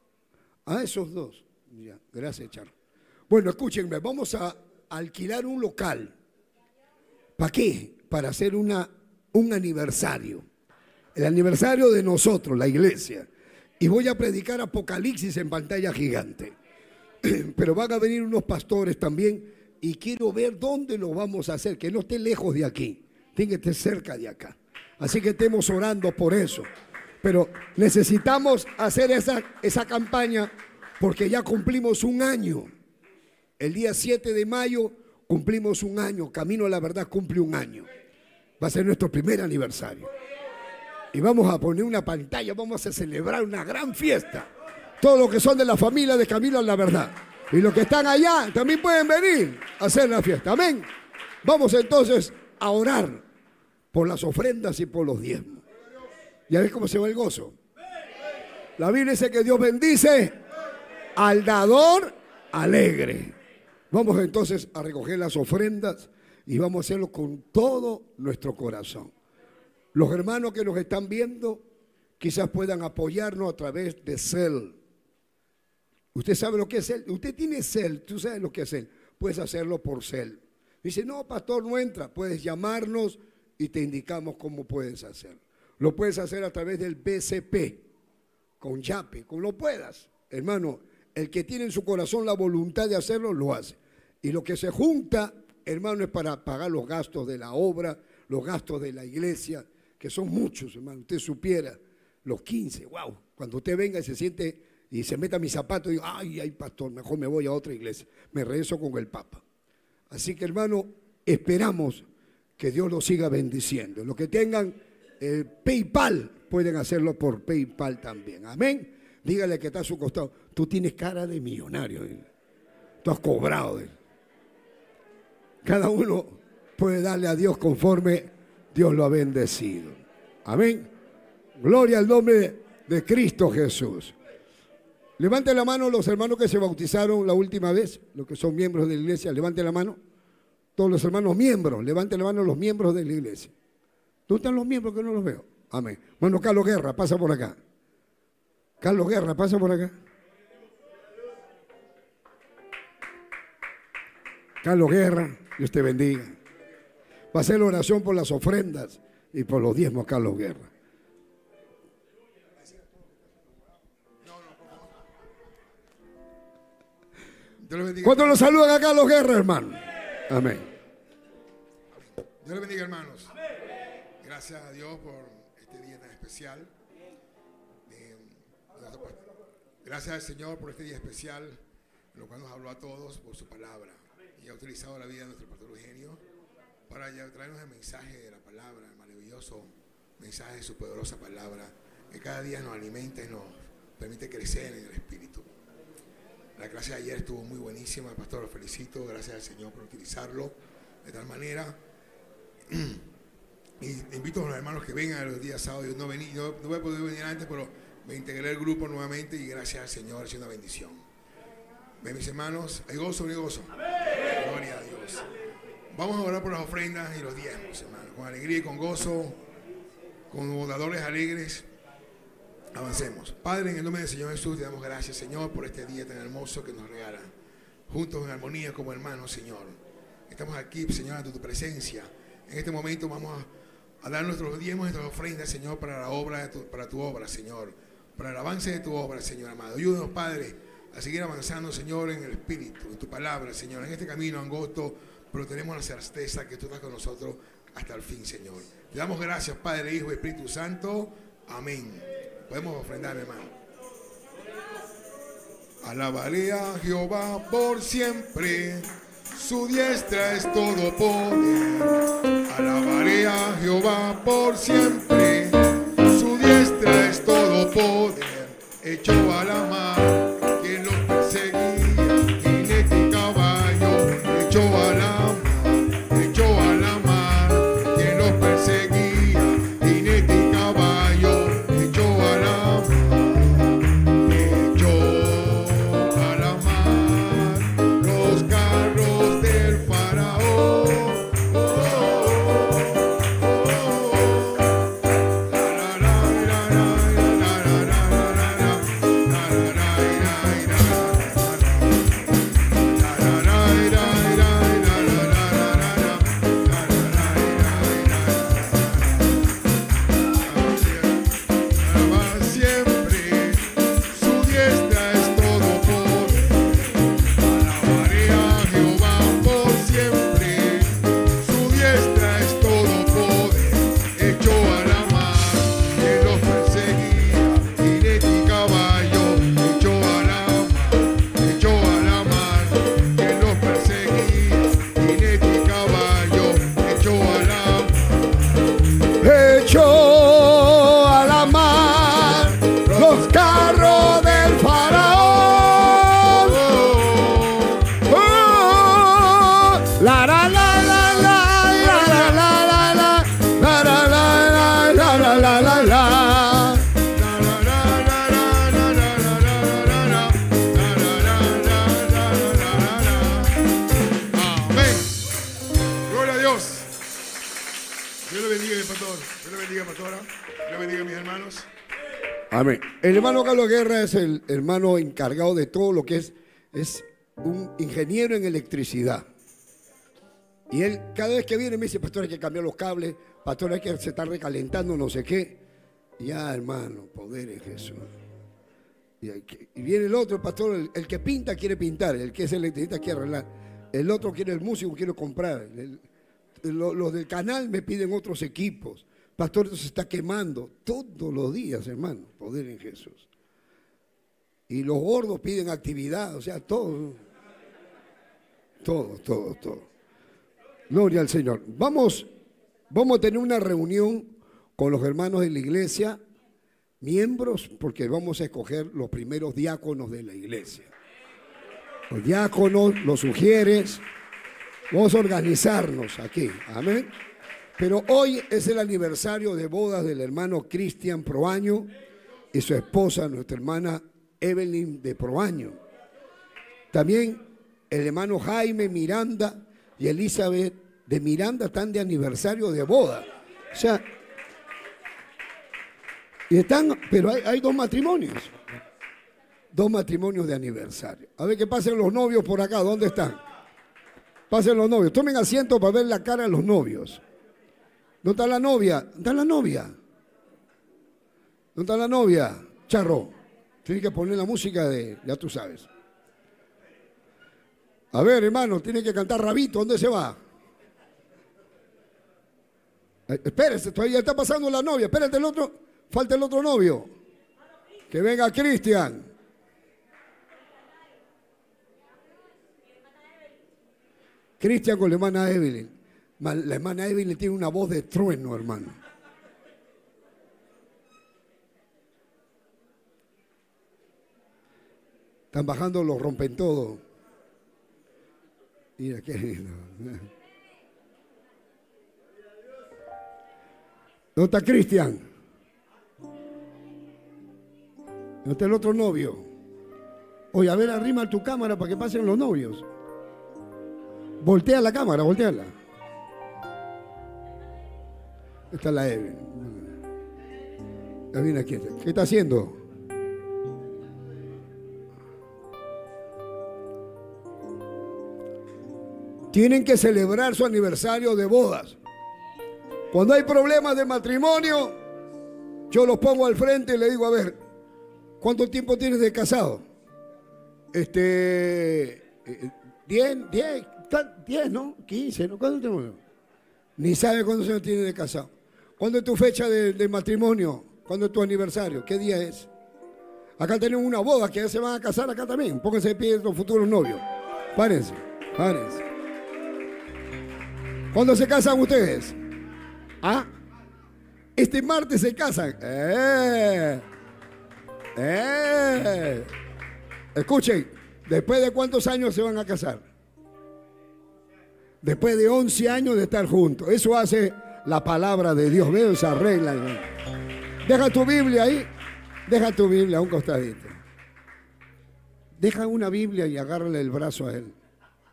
A esos 2. Ya, gracias, Charlo. Bueno, escúchenme, vamos a alquilar un local. ¿Para qué? Para hacer un aniversario. El aniversario de nosotros, la iglesia. Y voy a predicar Apocalipsis en pantalla gigante. Pero van a venir unos pastores también y quiero ver dónde lo vamos a hacer, que no esté lejos de aquí, tiene que estar cerca de acá. Así que estemos orando por eso. Pero necesitamos hacer esa campaña porque ya cumplimos un año. El día 7 de mayo cumplimos un año. Camino a la Verdad cumple un año. Va a ser nuestro primer aniversario. Y vamos a poner una pantalla, vamos a celebrar una gran fiesta. Todos los que son de la familia de Camino a la Verdad. Y los que están allá también pueden venir a hacer la fiesta. Amén. Vamos entonces a orar por las ofrendas y por los diezmos. ¿Ya ves cómo se va el gozo? La Biblia dice que Dios bendice al dador alegre. Vamos entonces a recoger las ofrendas y vamos a hacerlo con todo nuestro corazón. Los hermanos que nos están viendo quizás puedan apoyarnos a través de Zelle. Usted sabe lo que es Zelle. Usted tiene Zelle, tú sabes lo que es Zelle. Puedes hacerlo por Zelle. Dice: no, pastor, no entra. Puedes llamarnos y te indicamos cómo puedes hacerlo. Lo puedes hacer a través del BCP, con Yape, como lo puedas. Hermano, el que tiene en su corazón la voluntad de hacerlo, lo hace. Y lo que se junta, hermano, es para pagar los gastos de la obra, los gastos de la iglesia, que son muchos, hermano. Usted supiera, los 15, wow. Cuando usted venga y se siente y se meta mis zapatos, digo: ay, pastor, mejor me voy a otra iglesia. Me regreso con el Papa. Así que, hermano, esperamos que Dios los siga bendiciendo. Los que tengan PayPal, pueden hacerlo por PayPal también. Amén. Dígale que está a su costado: tú tienes cara de millonario. Tú has cobrado. Cada uno puede darle a Dios conforme Dios lo ha bendecido. Amén. Gloria al nombre de Cristo Jesús. Levanten la mano los hermanos que se bautizaron la última vez, los que son miembros de la iglesia. Levanten la mano. Todos los hermanos miembros, levanten la mano los miembros de la iglesia. ¿Dónde están los miembros que no los veo? Amén. Bueno, Carlos Guerra, pasa por acá. Carlos Guerra, pasa por acá. Carlos Guerra, Dios te bendiga. Va a hacer la oración por las ofrendas y por los diezmos, Carlos Guerra. ¿Cuántos los saludan acá a los guerras, hermano? Amén. Dios les bendiga, hermanos. Gracias a Dios por este día tan especial. Gracias al Señor por este día especial, en lo cual nos habló a todos por su palabra. Y ha utilizado la vida de nuestro pastor Eugenio para traernos el mensaje de la palabra, el maravilloso mensaje de su poderosa palabra, que cada día nos alimenta y nos permite crecer en el Espíritu. La clase de ayer estuvo muy buenísima, pastor, lo felicito, gracias al Señor por utilizarlo de tal manera. Y invito a los hermanos que vengan los días sábados. Yo no voy a poder venir antes, pero me integré al grupo nuevamente y gracias al Señor, es una bendición. Ven, mis hermanos, hay gozo, no hay gozo. Gloria a Dios. Vamos a orar por las ofrendas y los diezmos, hermanos, con alegría y con gozo, con dadores alegres. Avancemos. Padre, en el nombre del Señor Jesús, te damos gracias, Señor, por este día tan hermoso que nos regala. Juntos en armonía como hermanos, Señor. Estamos aquí, Señor, ante tu presencia. En este momento vamos a dar nuestros diezmos y nuestras ofrendas, Señor, para la obra para tu obra, Señor. Para el avance de tu obra, Señor amado. Ayúdanos, Padre, a seguir avanzando, Señor, en el Espíritu, en tu palabra, Señor. En este camino angosto, pero tenemos la certeza que tú estás con nosotros hasta el fin, Señor. Te damos gracias, Padre, Hijo y Espíritu Santo. Amén. Podemos ofrendar, hermano. Alabaré a Jehová por siempre, su diestra es todo poder. Alabaré a Jehová por siempre, su diestra es todo poder. Echó a la mar quien los perseguía, jinete y caballo. Echó a la mar quien los perseguía, jinete y caballo. Echó a la mar los carros del faraón. Amén. El hermano Carlos Guerra es el hermano encargado de todo lo que es un ingeniero en electricidad. Y él cada vez que viene me dice, pastor, hay que cambiar los cables, pastor, hay que se está recalentando no sé qué. Ya, hermano, poder en Jesús. Y viene el otro, pastor, el que pinta quiere pintar, el que es electricista quiere arreglar, el otro quiere el músico, quiere comprar. Los del canal me piden otros equipos. Pastor, esto se está quemando todos los días, hermano, poder en Jesús. Y los gordos piden actividad, o sea, todo. Gloria al Señor. Vamos a tener una reunión con los hermanos de la iglesia, miembros, porque vamos a escoger los primeros diáconos de la iglesia. Los diáconos, los sugieres, vamos a organizarnos aquí, amén. Pero hoy es el aniversario de bodas del hermano Cristian Proaño y su esposa, nuestra hermana Evelyn de Proaño. También el hermano Jaime Miranda y Elizabeth de Miranda están de aniversario de boda. O sea, y están, pero hay dos matrimonios. Dos matrimonios de aniversario. A ver que pasen los novios por acá. ¿Dónde están? Pasen los novios. Tomen asiento para ver la cara de los novios. ¿Dónde está la novia? ¿Dónde está la novia? ¿Dónde está la novia? Charro. Tienes que poner la música de, ya tú sabes. A ver, hermano, tiene que cantar Rabito. ¿Dónde se va? Espérese, todavía está pasando la novia. Espérate el otro. Falta el otro novio. Que venga Cristian. Cristian con la hermana Evelyn. La hermana Evelyn tiene una voz de trueno, hermano. Están bajando los rompentodos. Mira qué lindo. ¿Dónde está Cristian? ¿Dónde está el otro novio? Oye, a ver, arrima tu cámara para que pasen los novios. Voltea la cámara, volteala. Esta es la Evelyn. Ya viene aquí. ¿Qué está haciendo? Tienen que celebrar su aniversario de bodas. Cuando hay problemas de matrimonio, yo los pongo al frente y le digo, a ver, ¿cuánto tiempo tienes de casado? 10, ¿no? 15, ¿no? ¿Cuánto tiempo? Ni sabe cuántos años tienes de casado. ¿Cuándo es tu fecha de matrimonio? ¿Cuándo es tu aniversario? ¿Qué día es? Acá tenemos una boda que ya se van a casar acá también. Pónganse de pie los futuros novios. Párense, párense. ¿Cuándo se casan ustedes? ¿Ah? Este martes se casan. Escuchen, ¿después de cuántos años se van a casar? Después de 11 años de estar juntos. Eso hace la palabra de Dios. Veo esa regla. Deja tu Biblia ahí. Deja tu Biblia a un costadito. Deja una Biblia y agárrale el brazo a él.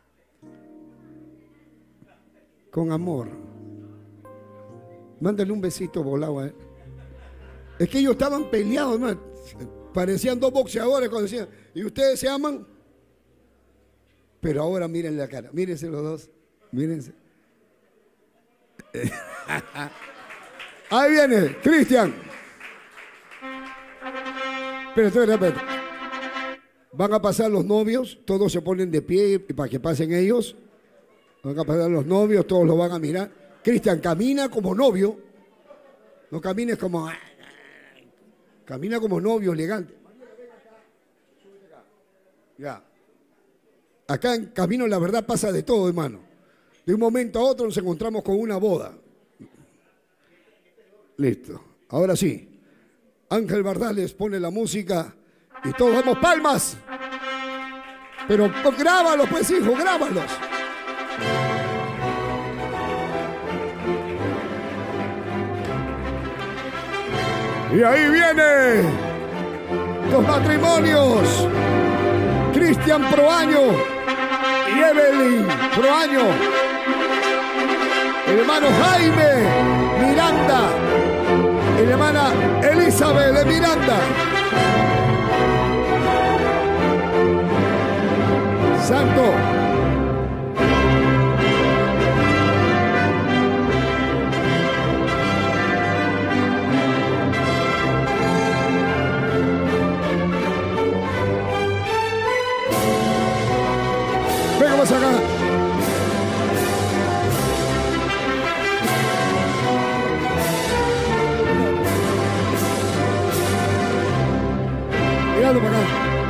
Con amor. Mándale un besito volado a él. Es que ellos estaban peleados, ¿no? Parecían dos boxeadores cuando decían, ¿y ustedes se aman? Pero ahora miren la cara, mírense los dos, mírense. Ahí viene, Cristian. Espérate. Van a pasar los novios, todos se ponen de pie para que pasen ellos. Van a pasar los novios, todos lo van a mirar. Cristian, camina como novio. No camines como... Camina como novio, elegante. Ya. Acá en Camino la Verdad pasa de todo, hermano. De un momento a otro nos encontramos con una boda. Listo. Ahora sí. Ángel Bardales pone la música y todos damos palmas. Pero grábalos, pues, hijo, grábalos. Y ahí viene los matrimonios. Cristian Proaño y Evelyn Proaño. El hermano Jaime Miranda. Y la hermana Elizabeth de Miranda. Santo. Venga, vamos acá. Mirando para acá.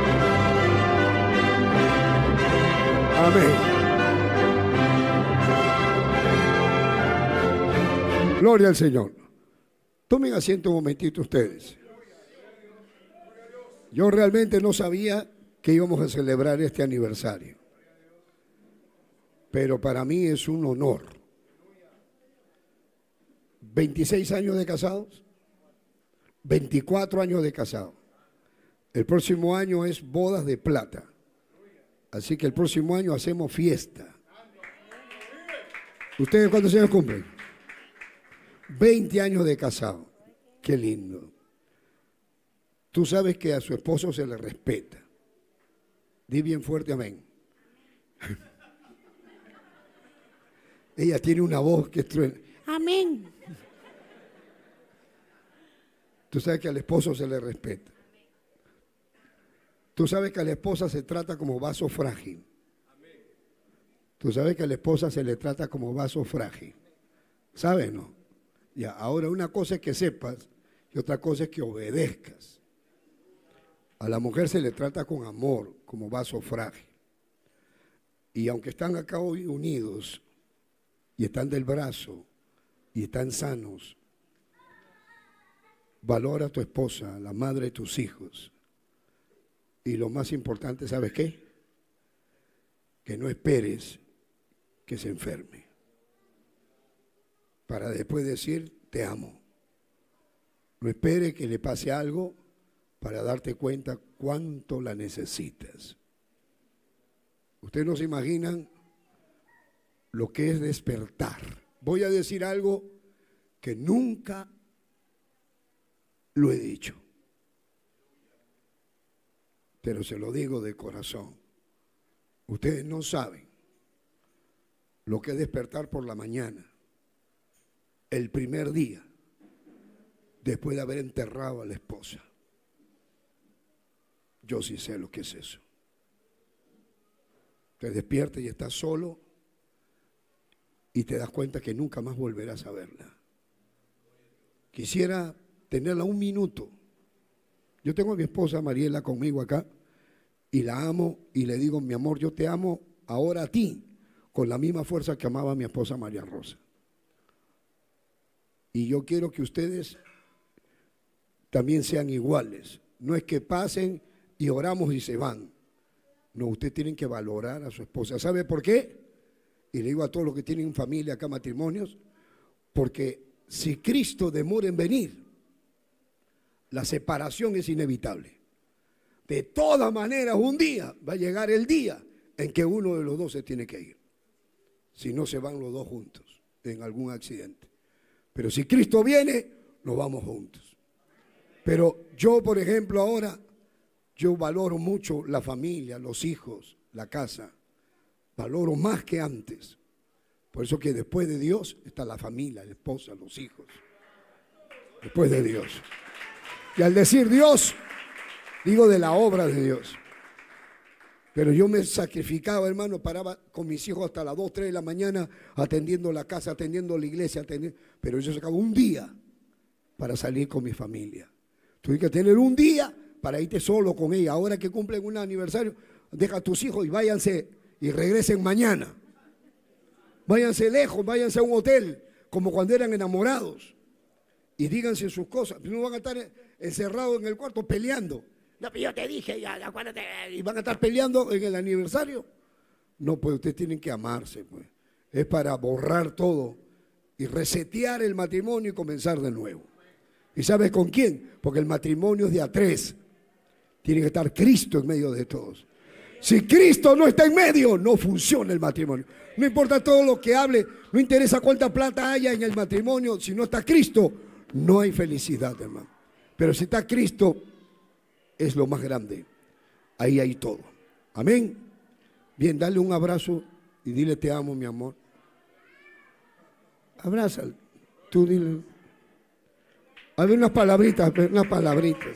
Amén. Gloria al Señor. Tomen asiento un momentito ustedes. Yo realmente no sabía que íbamos a celebrar este aniversario. Pero para mí es un honor. 26 años de casados, 24 años de casados. El próximo año es bodas de plata. Así que el próximo año hacemos fiesta. ¿Ustedes cuántos años cumplen? 20 años de casado. Qué lindo. Tú sabes que a su esposo se le respeta. Di bien fuerte amén. Ella tiene una voz que truena. Amén. Tú sabes que al esposo se le respeta. Tú sabes que a la esposa se trata como vaso frágil. Tú sabes que a la esposa se le trata como vaso frágil. ¿Sabes, no? Ya, ahora una cosa es que sepas y otra cosa es que obedezcas. A la mujer se le trata con amor, como vaso frágil. Y aunque están acá hoy unidos y están del brazo y están sanos, valora a tu esposa, la madre de tus hijos. Y lo más importante, ¿sabes qué? Que no esperes que se enferme para después decir te amo. No esperes que le pase algo para darte cuenta cuánto la necesitas. Ustedes no se imaginan lo que es despertar. Voy a decir algo que nunca lo he dicho, pero se lo digo de corazón. Ustedes no saben lo que es despertar por la mañana, el primer día, después de haber enterrado a la esposa. Yo sí sé lo que es eso. Te despiertas y estás solo y te das cuenta que nunca más volverás a verla. Quisiera tenerla un minuto. Yo tengo a mi esposa Mariela conmigo acá y la amo y le digo, mi amor, yo te amo ahora a ti con la misma fuerza que amaba a mi esposa María Rosa. Y yo quiero que ustedes también sean iguales. No es que pasen y oramos y se van. No, ustedes tienen que valorar a su esposa. ¿Sabe por qué? Y le digo a todos los que tienen familia acá, matrimonios, porque si Cristo demora en venir, la separación es inevitable. De todas maneras, un día va a llegar el día en que uno de los dos se tiene que ir. Si no, se van los dos juntos en algún accidente. Pero si Cristo viene, nos vamos juntos. Pero yo, por ejemplo, ahora, yo valoro mucho la familia, los hijos, la casa. Valoro más que antes. Por eso que después de Dios está la familia, la esposa, los hijos. Después de Dios. Y al decir Dios, digo de la obra de Dios. Pero yo me sacrificaba, hermano, paraba con mis hijos hasta las 2, 3 de la mañana atendiendo la casa, atendiendo la iglesia, pero yo sacaba un día para salir con mi familia. Tuve que tener un día para irte solo con ella. Ahora que cumplen un aniversario, deja a tus hijos y váyanse y regresen mañana. Váyanse lejos, váyanse a un hotel, como cuando eran enamorados. Y díganse sus cosas. No van a estar encerrados en el cuarto peleando. No, pero yo te dije, ya, acuérdate. Y van a estar peleando en el aniversario. No, pues ustedes tienen que amarse, pues. Es para borrar todo y resetear el matrimonio y comenzar de nuevo. ¿Y sabes con quién? Porque el matrimonio es de a 3. Tiene que estar Cristo en medio de todos. Si Cristo no está en medio, no funciona el matrimonio. No importa todo lo que hable, no interesa cuánta plata haya en el matrimonio, si no está Cristo, no hay felicidad, hermano. Pero si está Cristo, es lo más grande. Ahí hay todo. Amén. Bien, dale un abrazo y dile te amo, mi amor. Abrázalo. Tú dile. A ver unas palabritas, unas palabritas.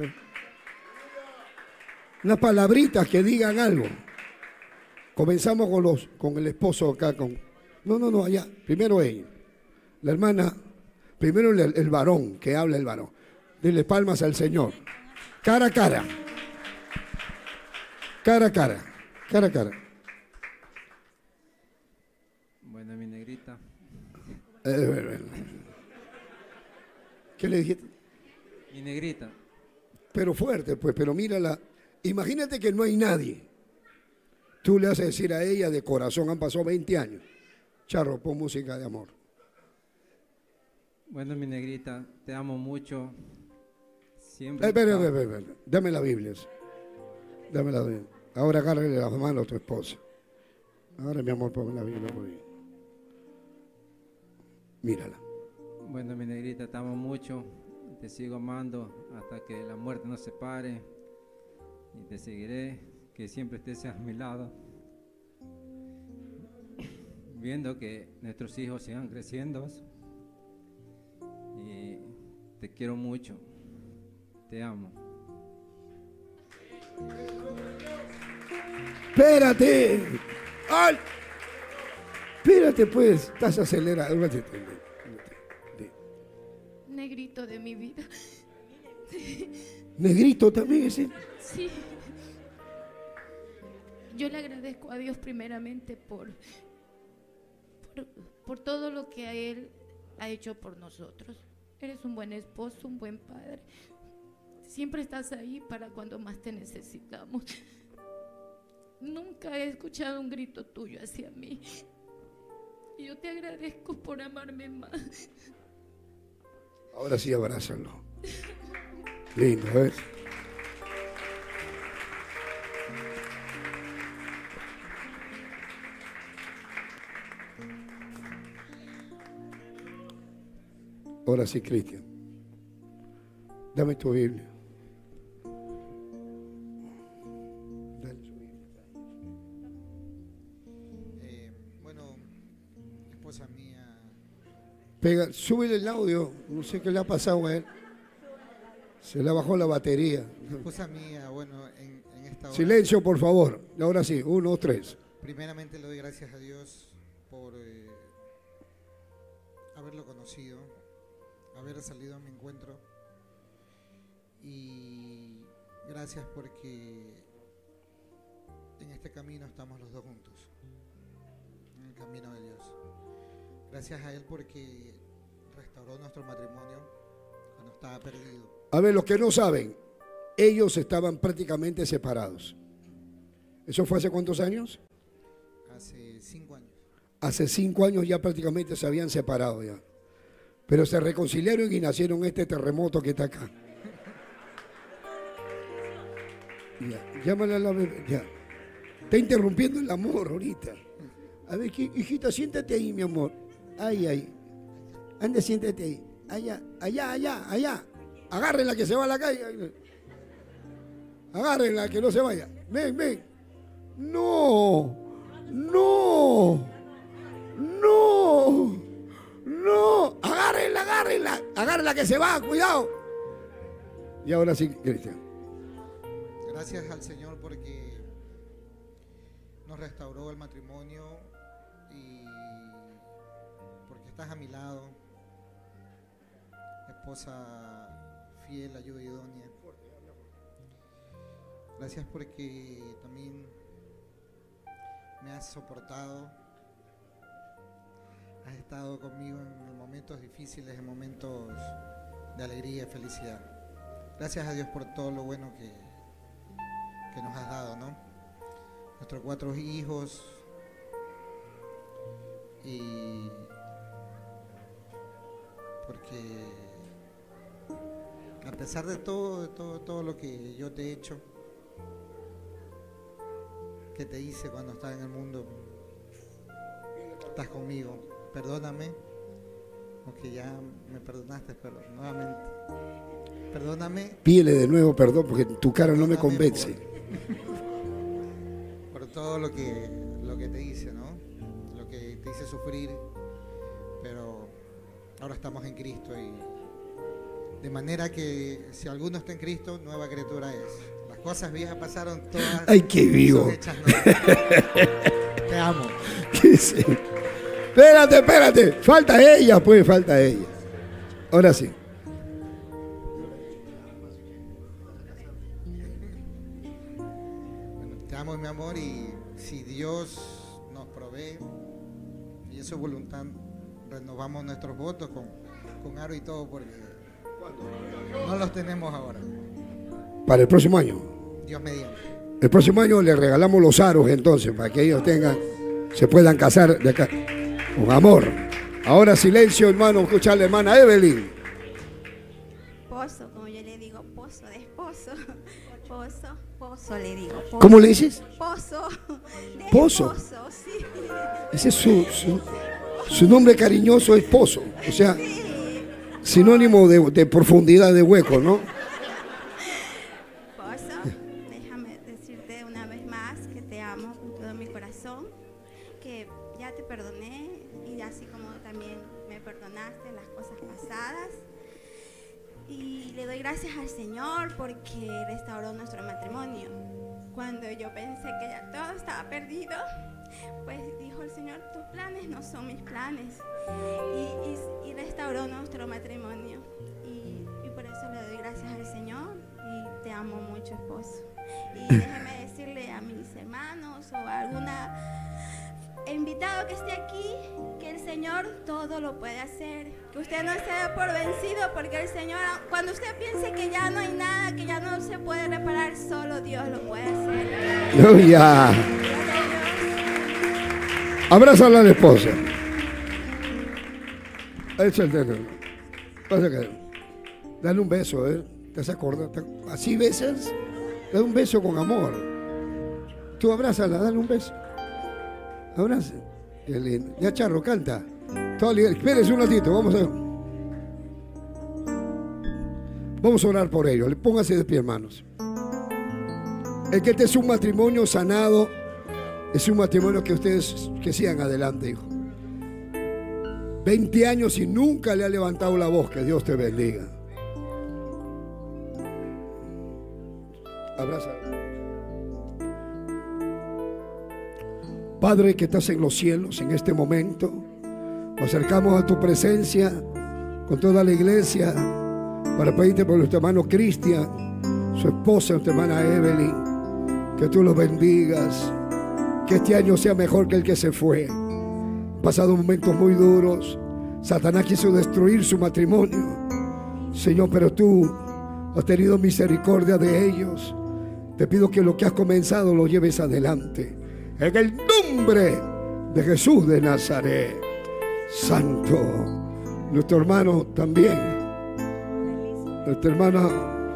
Unas palabritas que digan algo. Comenzamos con el esposo acá. No, allá. Primero ella. La hermana. Primero el varón, que habla el varón. Dile palmas al Señor. Cara a cara. Cara a cara. Cara a cara. Bueno, mi negrita. ¿Qué le dijiste? Mi negrita. Pero fuerte, pues, pero mírala. Imagínate que no hay nadie. Tú le haces decir a ella de corazón, han pasado 20 años. Charro, pon música de amor. Bueno, mi negrita, te amo mucho. Siempre. Espera. Dame la Biblia. Dame la Biblia. Ahora agárrale las manos a tu esposa. Ahora, mi amor, ponme la Biblia por ahí. Mírala. Bueno, mi negrita, te amo mucho. Te sigo amando hasta que la muerte nos separe. Y te seguiré, que siempre estés a mi lado. Viendo que nuestros hijos sigan creciendo. Y te quiero mucho. Te amo. Espérate. ¡Ay! Espérate, pues, estás acelerado. Negrito de mi vida. Negrito también ese. Sí. Yo le agradezco a Dios primeramente por todo lo que Él ha hecho por nosotros. Eres un buen esposo, un buen padre. Siempre estás ahí para cuando más te necesitamos. Nunca he escuchado un grito tuyo hacia mí. Y yo te agradezco por amarme más. Ahora sí, abrázalo. Lindo, ¿ves? Ahora sí, Cristian. Dame tu Biblia. Dale su Biblia. Bueno, esposa mía. Pega, súbele el audio. No sé qué le ha pasado a él. Se le bajó la batería. Esposa mía, bueno, en esta hora. Silencio, por favor. Ahora sí, 1, 2, 3. Primeramente le doy gracias a Dios por haberlo conocido, haber salido a mi encuentro, y gracias porque en este camino estamos los dos juntos, en el camino de Dios. Gracias a Él porque restauró nuestro matrimonio cuando estaba perdido. A ver, los que no saben, ellos estaban prácticamente separados. ¿Eso fue hace cuántos años? Hace 5 años. Hace 5 años ya prácticamente se habían separado ya. Pero se reconciliaron y nacieron este terremoto que está acá. Ya, llámale a la bebé, ya. Está interrumpiendo el amor ahorita. A ver, hijita, siéntate ahí, mi amor. Ahí, ahí. Ande, siéntate ahí. Allá, allá, allá, allá. Agárrenla que se va a la calle. Agárrenla que no se vaya. Ven, ven. No, no, no, no. Agárrenla, agárrenla. Agárrenla que se va, cuidado. Y ahora sí, Cristian. Gracias al Señor porque nos restauró el matrimonio y porque estás a mi lado, esposa fiel, ayuda idónea. Gracias porque también me has soportado, has estado conmigo en momentos difíciles, en momentos de alegría y felicidad. Gracias a Dios por todo lo bueno que nos has dado, ¿no? Nuestros 4 hijos, y porque a pesar de todo lo que yo te he hecho, que te hice cuando estaba en el mundo, estás conmigo. Perdóname, aunque ya me perdonaste, pero nuevamente, perdóname. Pídele de nuevo perdón porque tu cara no me convence. Por todo lo que te hice, ¿no? Lo que te hice sufrir, pero ahora estamos en Cristo, y de manera que si alguno está en Cristo, nueva criatura es. Las cosas viejas pasaron todas. ¡Ay, qué vivo! Hechas nuevas. Te amo. Sí. Espérate, espérate. Falta ella, pues, falta ella. Ahora sí. Bueno, te amo, mi amor, y si Dios nos provee y es su voluntad, renovamos nuestros votos con aro y todo, porque no los tenemos ahora. Para el próximo año. Dios mediante. El próximo año le regalamos los aros entonces, para que ellos se puedan casar de acá. Con amor. Ahora silencio, hermano, escucha a la hermana Evelyn. Pozo, como yo le digo, pozo de esposo. Pozo le digo. Pozo. ¿Cómo le dices? Pozo. De Pozo. esposo, sí. Ese es su nombre cariñoso, es Pozo. O sea, sinónimo de profundidad de hueco, ¿no? Pozo, déjame decirte una vez más que te amo con todo mi corazón, que ya te perdoné, y así como también me perdonaste las cosas pasadas. Y le doy gracias al Señor porque restauró nuestro matrimonio. Cuando yo pensé que ya todo estaba perdido, pues dijo dijo el Señor, tus planes no son mis planes. Y restauró nuestro matrimonio. Y por eso le doy gracias al Señor y te amo mucho, esposo. Y déjeme decirle a mis hermanos o a alguna invitado que esté aquí, que el Señor todo lo puede hacer, que usted no se dé por vencido, porque el Señor, cuando usted piense que ya no hay nada, que ya no se puede reparar, solo Dios lo puede hacer. ¡Aleluya! Abrázala a la esposa. Échale. Pasa que dale un beso, ¿te acuerdas? Así besas, dale un beso con amor. Tú abrázala, dale un beso. Abraza. Qué lindo. Ya, Charro, canta. Espérense un ratito, vamos a orar por ellos. Pónganse de pie, hermanos. El que este es un matrimonio sanado, es un matrimonio que ustedes que sigan adelante, hijo. 20 años y nunca le ha levantado la voz. Que Dios te bendiga. Abraza. Padre que estás en los cielos, en este momento nos acercamos a tu presencia con toda la iglesia para pedirte por nuestro hermano Cristian, su esposa, nuestra hermana Evelyn, que tú los bendigas, que este año sea mejor que el que se fue. Han pasado momentos muy duros, Satanás quiso destruir su matrimonio, Señor, pero tú has tenido misericordia de ellos. Te pido que lo que has comenzado lo lleves adelante. En el nombre de Jesús de Nazaret, Santo. Nuestro hermano también, nuestra hermana,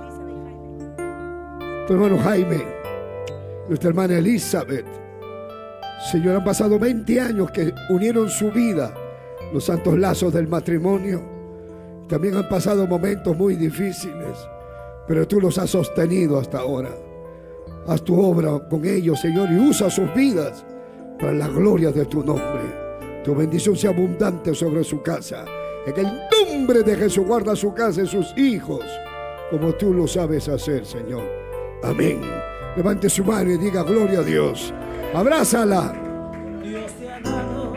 tu hermano Jaime, nuestra hermana Elizabeth. Señor, han pasado 20 años que unieron su vida, los santos lazos del matrimonio. También han pasado momentos muy difíciles, pero tú los has sostenido hasta ahora. Haz tu obra con ellos, Señor, y usa sus vidas para la gloria de tu nombre. Tu bendición sea abundante sobre su casa. En el nombre de Jesús, guarda su casa y sus hijos, como tú lo sabes hacer, Señor. Amén. Levante su mano y diga gloria a Dios. Abrázala. Dios te ha dado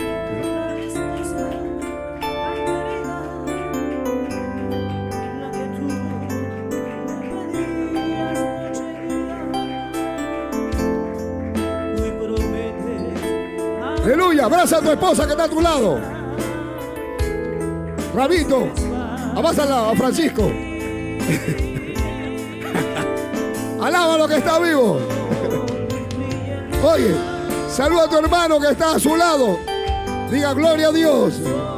lo que tú me pedías noche y día. Hoy prometes. Aleluya. Abraza a tu esposa que está a tu lado. Rabito, abrázala a Francisco. Alaba lo que está vivo. Oye, saluda a tu hermano que está a su lado. Diga gloria a Dios.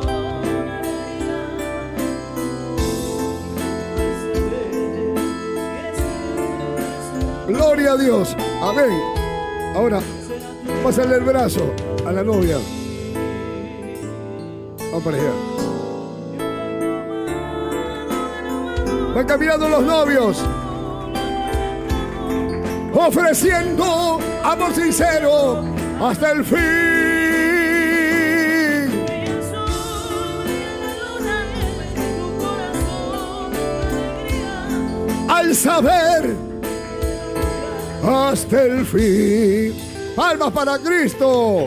Gloria a Dios. Amén. Ahora, pásale el brazo a la novia. Vamos para allá. Van caminando los novios, ofreciendo amor sincero hasta el fin. Al saber hasta el fin. Palmas para Cristo.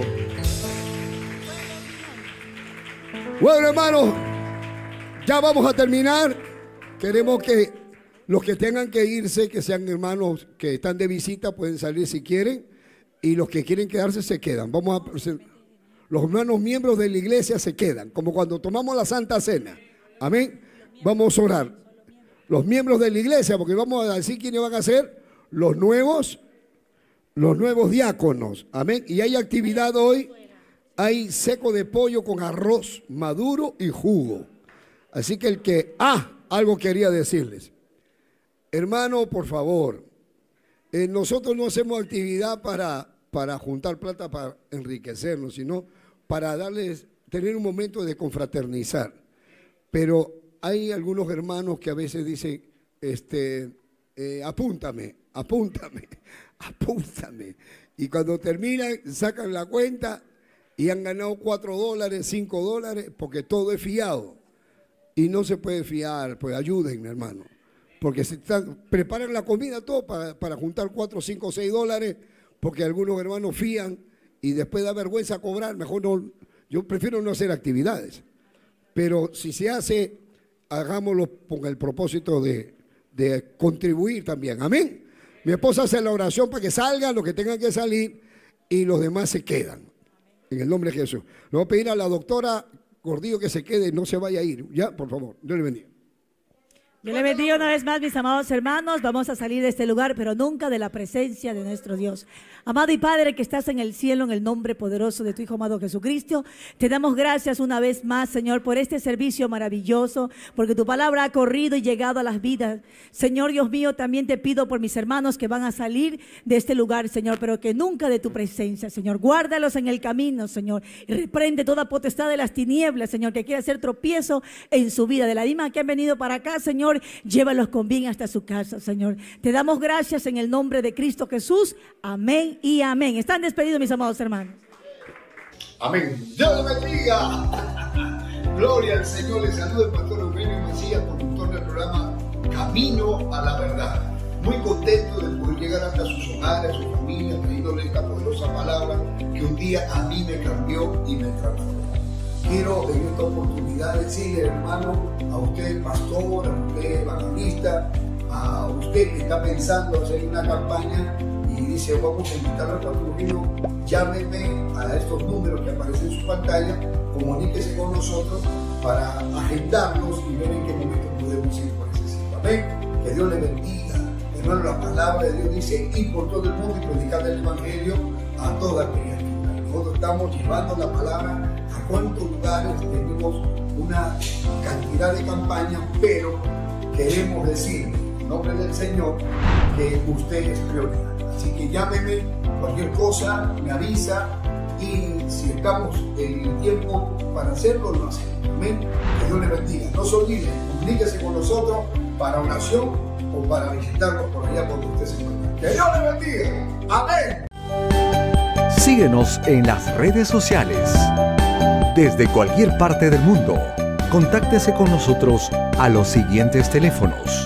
Bueno, hermanos, ya vamos a terminar. Queremos que los que tengan que irse, que sean hermanos que están de visita, pueden salir si quieren. Y los que quieren quedarse, se quedan. Vamos a presentar. Los hermanos miembros de la iglesia se quedan, como cuando tomamos la Santa Cena. Amén. Vamos a orar. Los miembros de la iglesia, porque vamos a decir quiénes van a ser los nuevos diáconos. Amén. Y hay actividad hoy. Hay seco de pollo con arroz maduro y jugo. Así que el que... algo quería decirles. Hermano, por favor, nosotros no hacemos actividad para juntar plata, para enriquecernos, sino para tener un momento de confraternizar. Pero hay algunos hermanos que a veces dicen, apúntame. Y cuando terminan, sacan la cuenta y han ganado $4, $5, porque todo es fiado. Y no se puede fiar, pues ayúdenme, hermano. Porque preparan la comida todo para juntar $4, $5, $6, porque algunos hermanos fían y después da vergüenza cobrar, mejor no. Yo prefiero no hacer actividades. Pero si se hace, hagámoslo con el propósito de contribuir también. Amén. Mi esposa hace la oración para que salgan los que tengan que salir y los demás se quedan. En el nombre de Jesús. Le voy a pedir a la doctora Gordillo que se quede, no se vaya a ir. Ya, por favor. Dios le bendiga. Yo le bendigo una vez más, mis amados hermanos. Vamos a salir de este lugar, pero nunca de la presencia de nuestro Dios. Amado y Padre que estás en el cielo, en el nombre poderoso de tu Hijo amado Jesucristo, te damos gracias una vez más, Señor, por este servicio maravilloso, porque tu palabra ha corrido y llegado a las vidas. Señor Dios mío, también te pido por mis hermanos que van a salir de este lugar, Señor, pero que nunca de tu presencia, Señor. Guárdalos en el camino, Señor, y reprende toda potestad de las tinieblas, Señor, que quiera hacer tropiezo en su vida. De la misma que han venido para acá, Señor, llévalos con bien hasta su casa, Señor. Te damos gracias en el nombre de Cristo Jesús. Amén y amén. Están despedidos, mis amados hermanos. Amén. Dios le bendiga. Gloria al Señor. Les saluda el pastor Eugenio Macías, conductor del programa Camino a la Verdad. Muy contento de poder llegar hasta sus hogares, sus familias, trayéndole esta poderosa palabra que un día a mí me cambió y me transformó. Quiero en esta oportunidad decirle, hermano, a usted pastor, a usted evangelista, a usted que está pensando hacer una campaña y dice, vamos a invitar al pastor Eugenio, llámeme a estos números que aparecen en su pantalla, comuníquese con nosotros para agendarnos y ver en qué momento podemos ir por ese sitio. Amén. Que Dios le bendiga. Hermano, la palabra de Dios dice, ir por todo el mundo y predicar el evangelio a toda criatura. Nosotros estamos llevando la palabra a cuántos lugares, tenemos una cantidad de campañas, pero queremos decirle en nombre del Señor que usted es prioridad. Así que llámeme, cualquier cosa, me avisa y si estamos en el tiempo para hacerlo, lo hacemos. Amén. Que Dios le bendiga. No se olvide, comuníquese con nosotros para oración o para visitarnos por allá donde usted se encuentra. Que Dios le bendiga. Amén. Síguenos en las redes sociales. Desde cualquier parte del mundo, contáctese con nosotros a los siguientes teléfonos.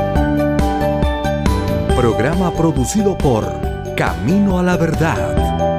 Programa producido por Camino a la Verdad.